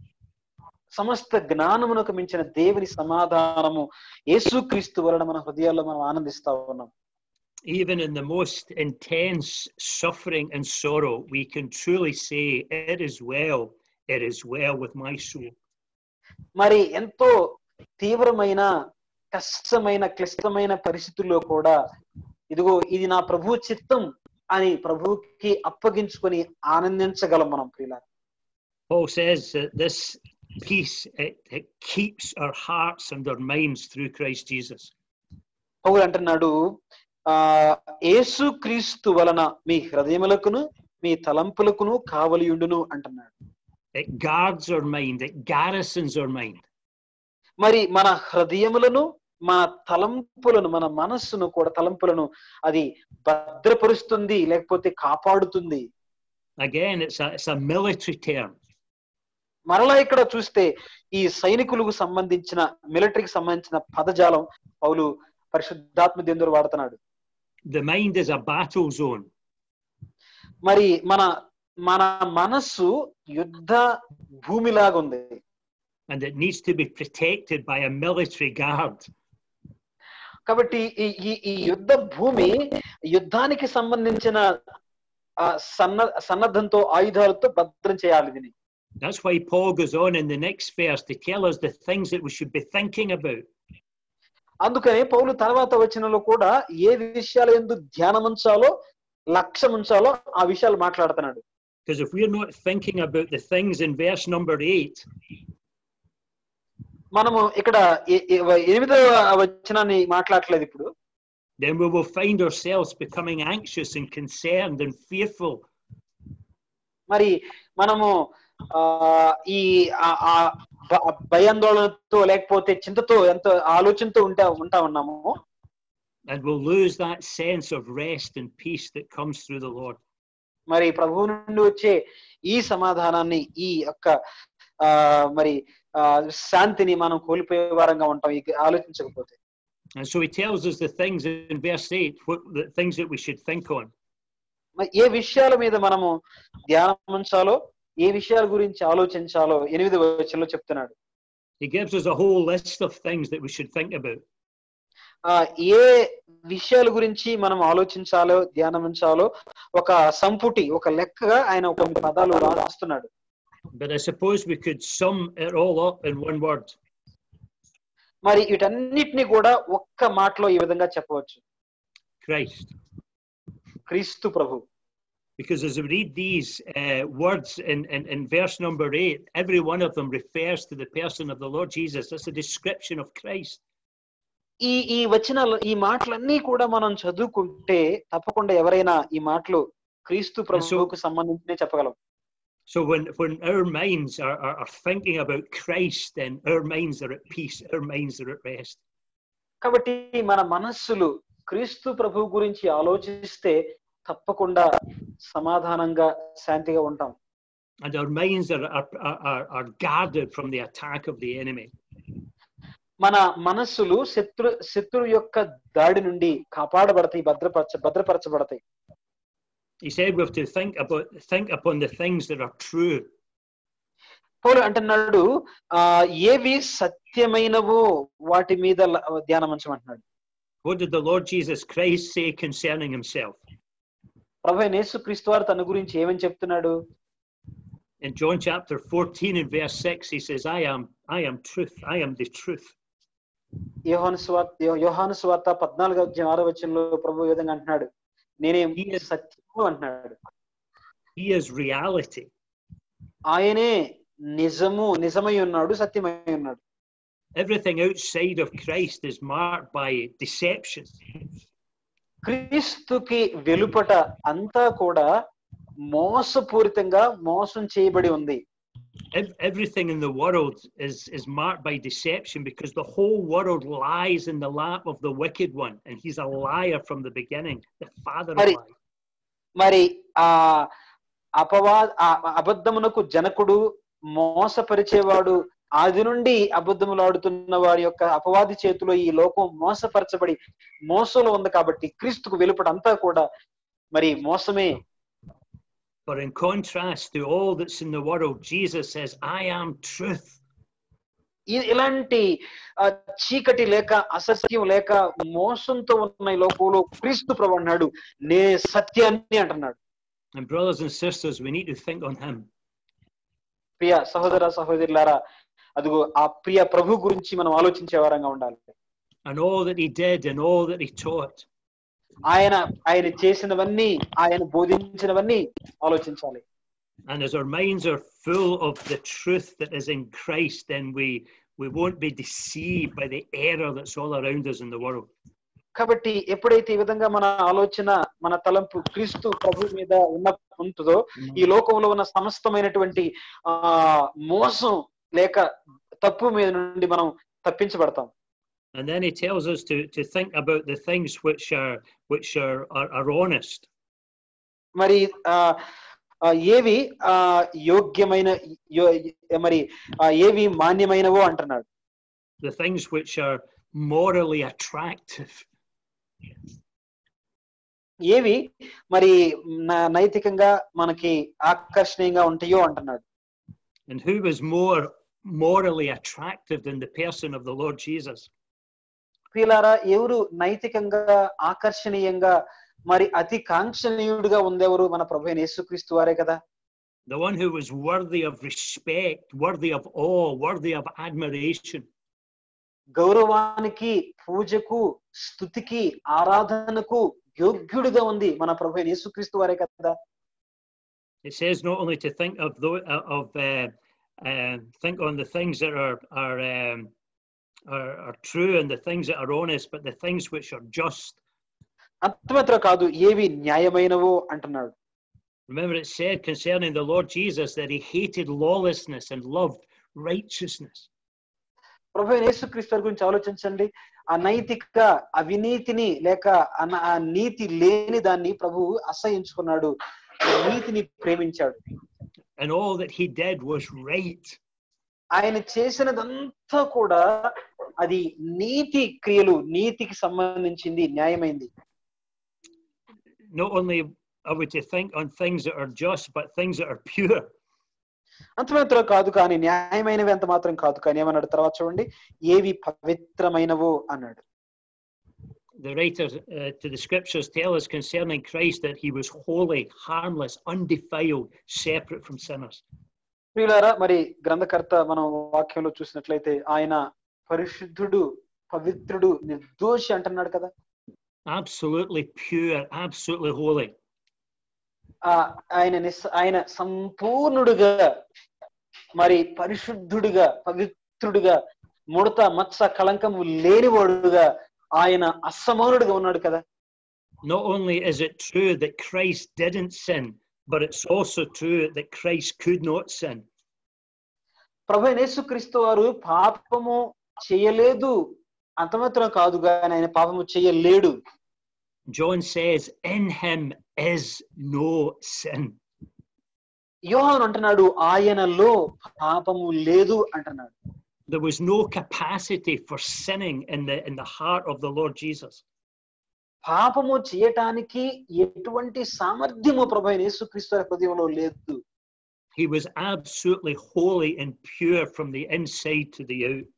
సమస్త జ్ఞానమునకు మించిన దేవుని సమాధానము యేసుక్రీస్తు వలన మన హృదయాల్లో మనం ఆనందిస్తా ఉన్నాం. Even in the most intense suffering and sorrow, we can truly say, it is well, it is well with my soul. మరి ఎంతో తీవ్రమైన కష్టమైన క్లిష్టమైన పరిస్థితుల్లో కూడా ఇదిగో ఇది నా ప్రభు చిత్తం అని ప్రభువుకి అప్పగించుకొని ఆనందించగలం మనం ప్రియులారా. Paul says that this peace, it, it keeps our hearts and our minds through Christ Jesus. పౌలు అంటున్నాడు, ఆ యేసు క్రీస్తు వలన మీ హృదయములకును మీ తలంపులకును కావలియుండును అంటున్నాడు. It guards our mind, it garrisons our mind. మరి మన హృదయములను మన తలంపులను మన మనస్సును కూడా తలంపులను అది భద్రపరుస్తుంది, లేకపోతే కాపాడుతుంది. Again, it's a, it's a military term. మరలా ఇక్కడ చూస్తే ఈ సైనికులకు సంబంధించిన మిలిటరీకి సంబంధించిన పదజాలం పౌలు పరిశుద్ధాత్మ దేవుడు వాడుతున్నాడు. The mind is a battle zone. మరి మన మన మనస్సు యుద్ధ భూమిలాగా ఉంది. And it needs to be protected by a military guard. కాబట్టి ఈ ఈ యుద్ధ భూమి యుద్ధానికి సంబంధించిన సన్న సన్నద్ధంతో ఆయుధాలతో భద్రం చేయాలి దీన్ని. That's why Paul goes on in the next verse to tell us the things that we should be thinking about. అందుకనే పౌలు తర్వాత వచనంలో కూడా ఏ విషయాల యందు ధ్యానముంచాలో లక్ష్యం ఉంచాలో ఆ విషయాలు మాట్లాడుతున్నాడు. Because if we're not thinking about the things in verse number eight, మనము ఇక్కడ ఎ- ఎ- ఎనిమిదవ వచనాన్ని మాట్లాడట్లేదు ఇప్పుడు. then we will find ourselves becoming anxious and concerned and fearful. మరి మనము ఆ ఈ ఆ- ఆ భ- భయాందోళనతో లేకపోతే చింతతో ఎంతో ఆలోచనతో ఉంటా ఉంటా ఉన్నాము. And we'll lose that sense of rest and peace that comes through the Lord. మరి ప్రభువు నుండి వచ్చే ఈ సమాధానాన్ని, ఈ యొక్క ఆ మరి ఆ శాంతిని మనం కోల్పోయే వారంగా ఉంటాం ఈ ఆలోచించకపోతే. And so he tells us the things in verse eight, what, the things that we should think on. మరి ఏ విషయాల మీద మనము ధ్యానం ఉంచాలో, ఏ విషయాల గురించి ఆలోచించాలో ఎనిమిది వచనంలో చెప్తున్నాడు. He gives us a whole list of things that we should think about. ఆ ఏ విషయాల గురించి మనం ఆలోచించాలో, ధ్యానం ఉంచాలో ఒక సంపుటి, ఒక లెక్కగా ఆయన ఒక పదాలు రాస్తున్నాడు. But I suppose we could sum it all up in one word. మరి వీటన్నిటిని కూడా ఒక్క మాటలో ఈ విధంగా చెప్పవచ్చు. Christ. క్రీస్తు ప్రభు. Because as we read these uh, words in, in, in verse number eight, every one of them refers to the person of the Lord Jesus. That's a description of Christ. ఈ ఈ వచనాలు, ఈ మాటలన్నీ కూడా మనం చదువుకుంటే తప్పకుండా ఎవరైనా ఈ మాటలు క్రీస్తు ప్రభువుకు సంబంధించినే చెప్పగలం. So when, when our minds are, are, are thinking about Christ, then our minds are at peace, our minds are at rest. కాబట్టి మన మనస్సులు క్రీస్తు ప్రభువు గురించి ఆలోచిస్తే తప్పకుండా సమాధానంగా, శాంతిగా ఉంటాం. And our minds are, are, are, are guarded from the attack of the enemy. మన మనస్సులు శత్రు శత్రువు యొక్క దాడి నుండి కాపాడబడతాయి, భద్రపరచ భద్రపరచబడతాయి. He said we have to think about think upon the things that are true. పౌలు అంటున్నాడు, ఆ ఏవి సత్యమైనవో వాటి మీద ధ్యానం ఉంచమంటున్నాడు. What did the Lord Jesus Christ say concerning himself? ప్రభువైన యేసుక్రీస్తు వారు తన గురించి ఏమని చెప్తున్నాడు? In John chapter fourteen and verse six, he says, I am I am truth, I am the truth. యోహాను సువార్త యోహాను సువార్త పద్నాలుగు ఆరో వచనంలో ప్రభు ఈ విధంగా అంటున్నాడు, నేనే సత్యము అంటున్నాడు. He is reality. ఆయనే నిజము, నిజమై ఉన్నాడు, సత్యమై ఉన్నాడు. Everything outside of Christ is marked by deception. క్రీస్తుకి వెలుపట అంతా కూడా మోసపూరితంగా మోసం చేయబడి ఉంది. Everything in the world is, is marked by deception because the whole world lies in the lap of the wicked one, and he's a liar from the beginning, the father of lies. మరి ఆ అపవా అబద్ధమునకు జనకుడు, మోసపరిచేవాడు, ఆది నుండి అబద్ధములాడుతున్న వారి యొక్క అపవాది చేతిలో ఈ లోకం మోసపరచబడి మోసంలో ఉంది. కాబట్టి క్రీస్తుకు వెలుపట అంతా కూడా మరి మోసమే. But in contrast to all that's in the world, Jesus says, I am truth. ఇలాంటి చీకటి లేక, అసత్యం లేక, మోసంతో ఉన్న ఈ లోకంలో క్రీస్తు ప్రభు అన్నాడు, నే సత్యాన్ని అంటున్నాడు. And brothers and sisters, we need to think on him. ప్రియ సహోదర సహోదరులారా, అదిగో ఆ ప్రియ ప్రభు గురించి మనం ఆలోచించే వారంగా ఉండాలి. And all that he did and all that he taught. ఆయన ఆయన చేసినవన్నీ, ఆయన బోధించినవన్నీ ఆలోచించాలి. And as our minds are full of the truth that is in Christ, then we we won't be deceived by the error that's all around us in the world. కాబట్టి ఎప్పుడైతే ఈ విధంగా మన ఆలోచన, మన తలంపు క్రీస్తు ప్రభు మీద ఉన్న ఉంటుందో, ఈ లోకంలో ఉన్న సమస్తమైనటువంటి ఆ మోసం లేక తప్పు మీద నుండి మనం తప్పించబడతాం. And then he tells us to to think about the things which are which are are, are honest. మరి ఆ ఏవి ఆ యోగ్యమైన మరి ఏవి మాన్యమైనవో అంటున్నాడు. The things which are morally attractive. ఏవి మరి నైతికంగా మనకి ఆకర్షణీయంగా ఉంటాయో అంటున్నాడు. And who was more morally attractive than the person of the Lord Jesus? ప్రియులారా, ఎవరు నైతికంగా ఆకర్షణీయంగా మరి అతి కాంక్షణీయుడిగా ఉందెవరు? మన ప్రభువైన యేసుక్రీస్తు వారే కదా. The one who was worthy of respect, worthy of awe, worthy of admiration. గౌరవానికి, పూజకు, స్తుతికి, ఆరాధనకు యోగ్యుడిగా ఉంది మన ప్రభువైన యేసుక్రీస్తు వారే కదా. It says not only to think of the, of uh, uh, think on the things that are are um, are, are true and the things that are honest, but the things which are just. అంతమాత్రం కాదు ఏవి న్యాయమైనవో అంటున్నాడు. Remember, it said concerning the Lord Jesus that he hated lawlessness and loved righteousness. ప్రభువైన యేసుక్రీస్తు వారి గురించి ఆలోచించండి. అనైతిక అవినీతిని లేక అన- ఆ నీతి లేని దాన్ని ప్రభువు అసహించుకున్నాడు, నీతిని ప్రేమించాడు. And all that he did was right. ఆయన చేసినదంతా కూడా అది నీతి క్రియలు, నీతికి సంబంధించింది, న్యాయమైంది. Not only are we to think on things that are just, but things that are pure. అంత మాత్రం కాదు కానీ న్యాయమైనవి అంత మాత్రం కాదు కానీ ఏమన్నాడు తర్వాత చూడండి, ఏవి పవిత్రమైనవో అన్నాడు. The writers uh, to the scriptures tell us concerning Christ that he was holy, harmless, undefiled, separate from sinners. ప్రియులారా, మరి గ్రంథకర్త మనం వాక్యంలో చూసినట్లయితే ఆయన పరిశుద్ధుడు, పవిత్రుడు, నిర్దోషి అంటున్నాడు కదా. Absolutely pure, absolutely holy. ఆ ఆయన నిస్ ఆయన సంపూర్ణుడుగా, మరి పరిశుద్ధుడుగా, పవిత్రుడుగా, ముడత మచ్చ కళంకము లేనివాడుగా, ఆయన అసమానుడుగా ఉన్నాడు కదా. Not only is it true that Christ didn't sin, but it's also true that Christ could not sin. ప్రభువైన యేసుక్రీస్తు వారు పాపము చేయలేదు అంత మాత్రం కాదు కానీ ఆయన పాపము చేయలేడు. John says, in him is no sin. యోహాను అంటున్నాడు ఆయనలో పాపము లేదు అంటున్నాడు. There was no capacity for sinning in the in the heart of the Lord Jesus. పాపము చేయటానికి ఎటువంటి సామర్థ్యము ప్రభువైన యేసుక్రీస్తు వారి హృదయంలో లేదు. He was absolutely holy and pure from the inside to the out.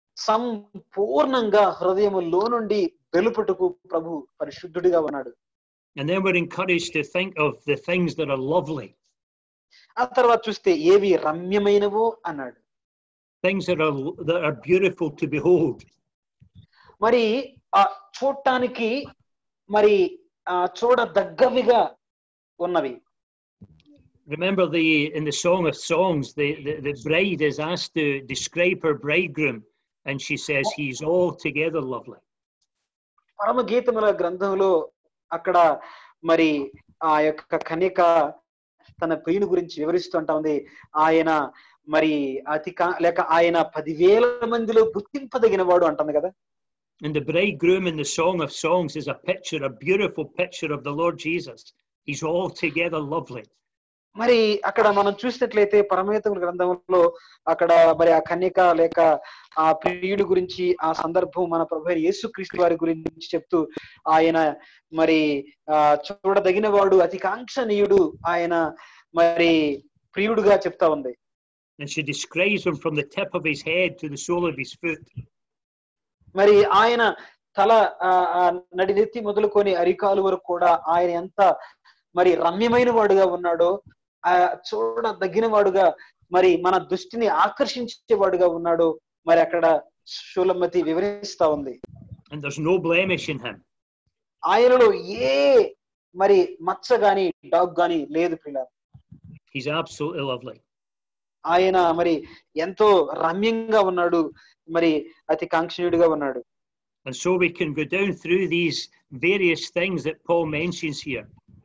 సంపూర్ణంగా హృదయములో నుండి వెలుపటకు ప్రభు పరిశుద్ధుడిగా ఉన్నాడు. And then we're encouraged to think of the things that are lovely. ఆ తర్వాత చూస్తే ఏవి రమ్యమైనవో అన్నాడు. Things that are that are beautiful to behold. మరి ఆ చూడటానికి మరి ఆ చూడదగ్గవిగా ఉన్నవి. Remember the in the Song of Songs, the, the, the bride is asked to describe her bridegroom, and she says he's altogether lovely. పరమ గీతముల గ్రంథంలో అక్కడ మరి ఆ యొక్క కన్యక తన ప్రియుని గురించి వివరిస్తుంటా ఉంది. ఆయన మరి అతి లేక ఆయన పదివేల మందిలో గుర్తింపదగిన వాడు అంటుంది కదా. And the bridegroom in the Song of Songs is a picture, a beautiful picture of the Lord Jesus. He's altogether lovely. మరి అక్కడ మనం చూసినట్లయితే పరమగీతముల గ్రంథంలో అక్కడ మరి ఆ కన్యక లేక ఆ ప్రియుడి గురించి ఆ సందర్భం మన ప్రభువైన యేసుక్రీస్తు వారి గురించి చెప్తూ ఆయన మరి ఆ చూడదగిన వాడు, అతి కాంక్షణీయుడు, ఆయన మరి ప్రియుడుగా చెప్తా ఉంది. And she describes him from the tip of his head to the sole of his foot. మరి ఆయన తల నడినెత్తి మొదలుకొని అరికాలు వరకు కూడా ఆయన ఎంత మరి రమ్యమైన వాడుగా ఉన్నాడో, ఆ చూడదగిన వాడుగా, మరి మన దృష్టిని ఆకర్షించేవాడుగా ఉన్నాడు మరి అక్కడ షూలమ్మతి వివరిస్తా ఉంది. And there's no blemish in him. ఆయనలో ఏ మరి మచ్చ గాని డాగ్ గాని లేదు పిల్లలు. He's absolutely lovely. ఆయన మరి ఎంతో రమ్యంగా ఉన్నాడు, మరి అతి కాంక్షణీయుడిగా ఉన్నాడు. And so we can go down through these various things that Paul mentions here.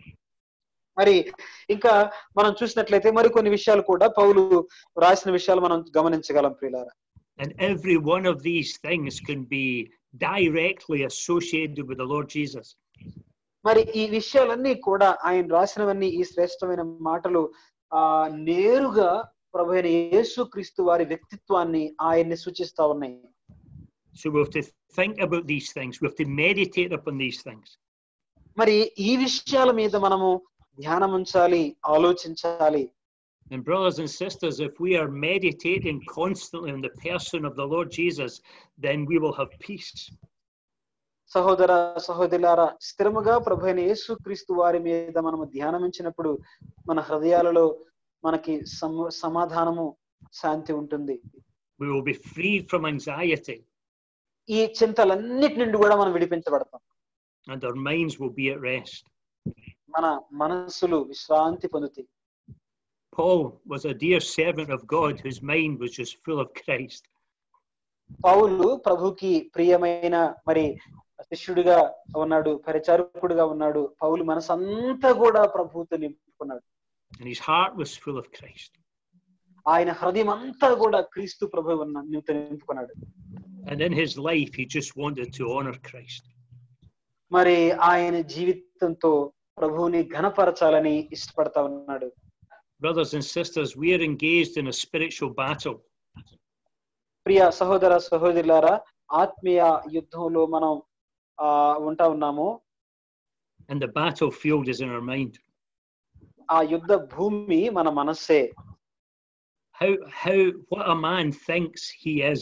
మరి ఇంకా మనం చూసినట్లయితే మరి కొన్ని విషయాలు కూడా పౌలు రాసిన విషయాలు మనం గమనించగలం ప్రియులారా. And every one of these things can be directly associated with the Lord Jesus. మరి ఈ విషయాలన్నీ కూడా ఆయన రాసినవన్నీ, ఈ శ్రేష్టమైన మాటలు ఆ నేరుగా ప్రభువైన యేసుక్రీస్తు వారి వ్యక్తిత్వాన్ని ఆయన్ని సూచిస్తా ఉన్నాయి. So we have to think about these things. We have to meditate upon these things. మరి ఈ విషయాల మీద మనము ధ్యానం ఉంచాలి, ఆలోచించాలి. And brothers and sisters, if we are meditating constantly on the person of the Lord Jesus, then we will have peace. సహోదర సహోదరులారా, స్థిరముగా ప్రభువైన యేసుక్రీస్తు వారి మీద మనము ధ్యానం ఉంచినప్పుడు మన హృదయాలలో మనకి సమాధానము, శాంతి ఉంటుంది. We will be freed from anxiety. ఈ చింతలన్నిటి నుండి కూడా మనం విడిపించబడతాం. And our minds will be at rest. మన మనస్సులు విశ్రాంతి పొందుతాయి. Paul was a dear servant of God whose mind was just full of Christ. పౌలు ప్రభుకి ప్రియమైన మరి శిష్యుడిగా ఉన్నాడు, పరిచారకుడిగా ఉన్నాడు. పౌలు మనసంతా కూడా ప్రభువుతో నింపుకున్నాడు. And his heart was full of Christ. ఆయన హృదయం అంతా కూడా క్రీస్తు ప్రభువు నింపుకున్నాడు. And in his life, he just wanted to honor Christ. మరి ఆయన జీవితంతో ప్రభువుని ఘనపరచాలని ఇష్టపడతా ఉన్నాడు. Brothers and sisters, we are engaged in a spiritual battle. ప్రియ సహోదర సహోదరులారా, ఆత్మీయ యుద్ధంలో మనం ఆ ఉంటా ఉన్నాము. And the battlefield is in our mind. ఆ యుద్ధ భూమి మన మనస్సే. How, how, what a man thinks he is.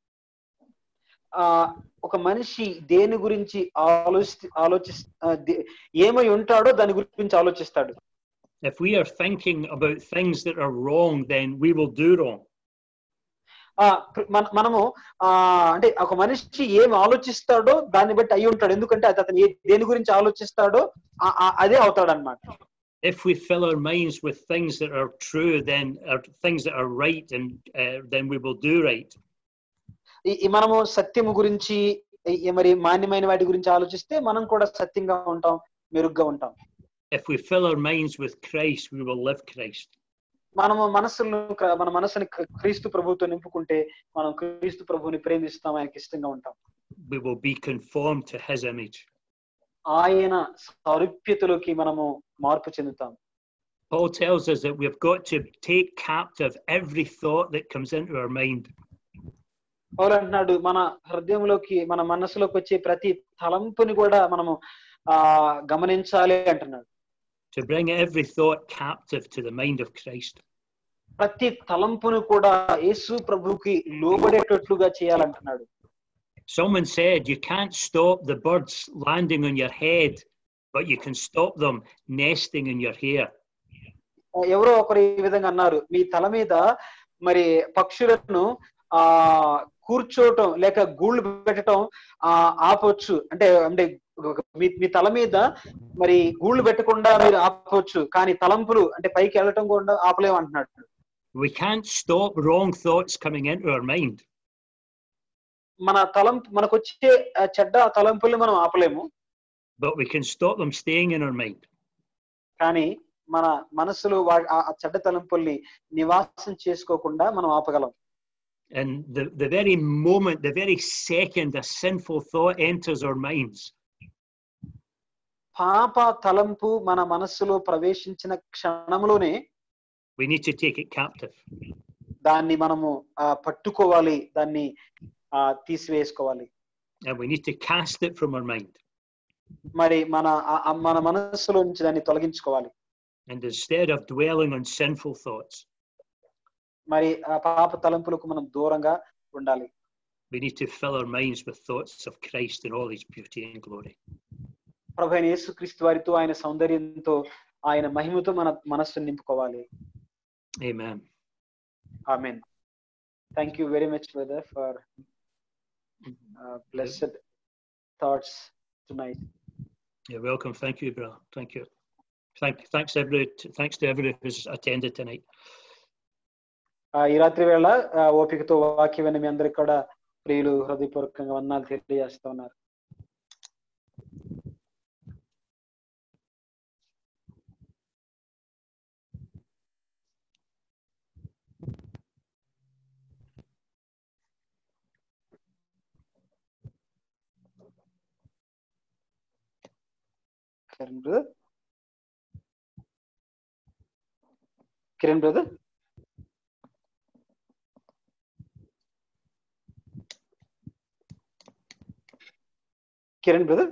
ఆ ఒక మనిషి దేని గురించి ఆలోచి ఆలోచి ఏమై ఉంటాడో దాని గురించి ఆలోచిస్తాడు. If we are thinking about things that are wrong, then we will do wrong. ఆ మనము ఆ అంటే ఒక మనిషి ఏమి ఆలోచిస్తాడో దాన్ని బట్టి అయి ఉంటాడు. ఎందుకంటే అది అతను దేని గురించి ఆలోచిస్తాడో అదే అవుతాడు అన్నమాట. If we fill our minds with things that are true, then are things that are right, and uh, then we will do right. ఈ మనము సత్యము గురించి మరి మాన్యమైన వాటి గురించి ఆలోచిస్తే మనం కూడా సత్యంగా ఉంటాం, మెరుగ్గా ఉంటాం. If we fill our minds with Christ, we will live Christ. మనము మనసును మన మనసుని క్రీస్తు ప్రభువుతో నింపుకుంటే మనం క్రీస్తు ప్రభువుని ప్రేమిస్తాం, ఆయనకి ఇష్టంగా ఉంటాం. We will be conformed to his image. ఆయన సారూప్యతలోకి మనము మార్పు చెందుతాం. Paul tells us that we've got to take captive every thought that comes into our mind. పౌలు అంటున్నాడు, మన హృదయంలోకి మన మనసులోకి వచ్చే ప్రతి తలంపుని కూడా మనము ఆ గమనించాలి అంటున్నాడు. To bring every thought captive to the mind of Christ. ప్రతి తలంపును కూడా యేసు ప్రభువుకి లోబడేటట్లుగా చేయాలంటున్నాడు. Someone said you can't stop the birds landing on your head, but you can stop them nesting in your hair. ఎవరో ఒకరు ఈ విధంగా అన్నారు, మీ తల మీద మరి పక్షులను ఆ కూర్చోవటం లేక గూళ్ళు పెట్టడం ఆ ఆపవచ్చు. అంటే అంటే మీ మీ తల మీద మరి గూళ్ళు పెట్టకుండా మీరు ఆపవచ్చు, కానీ తలంపులు అంటే పైకి వెళ్ళటం కూడా ఆపలేము అంటున్నాడు. We can't stop wrong thoughts coming into our mind. మన తలంపు మనకు వచ్చే చెడ్డ తలంపుల్ని మనం ఆపలేము. But we can stop them staying in our mind. కానీ మన మనసులో ఆ చెడ్డ తలంపుల్ని నివాసం చేసుకోకుండా మనం ఆపగలం. And the, the very moment, the very second a sinful thought enters our minds, పాప తలంపు మన మనస్సులో ప్రవేశించిన క్షణంలోనే we need to take it captive. దాన్ని మనము పట్టుకోవాలి, దాన్ని తీసివేసుకోవాలి. And we need to cast it from our mind. మరి మన మన మనస్సులో నుంచి దాన్ని తొలగించుకోవాలి. And instead of dwelling on sinful thoughts, మరి ఆ పాప తలంపులకు మనం దూరంగా ఉండాలి. we need to fill our minds with thoughts of Christ and all his beauty and glory. ప్రభువైన యేసుక్రీస్తు వారితో, ఆయన సౌందర్యంతో, ఆయన మహిమతో మన మనస్సును నింపుకోవాలి. Amen. Amen. Thank you very much, brother, for uh, blessed thoughts tonight. You're welcome. Thank you, brother. Thank you. Thank, thanks every, thanks to everyone who's attended tonight. ఈ రాత్రి వేళ ఓపికతో వాక్యం విన్న మీ అందరికి కూడా ప్రియులు హృదయపూర్వకంగా వందనాలు తెలియజేస్తూ ఉన్నారు. Kiran brother Kiran brother Kiran brother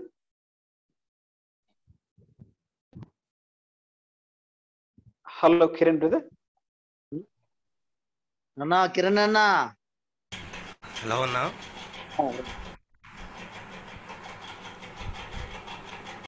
hello Kiran brother. అన్నా కిరణ్ అన్నా, హలో అన్నా.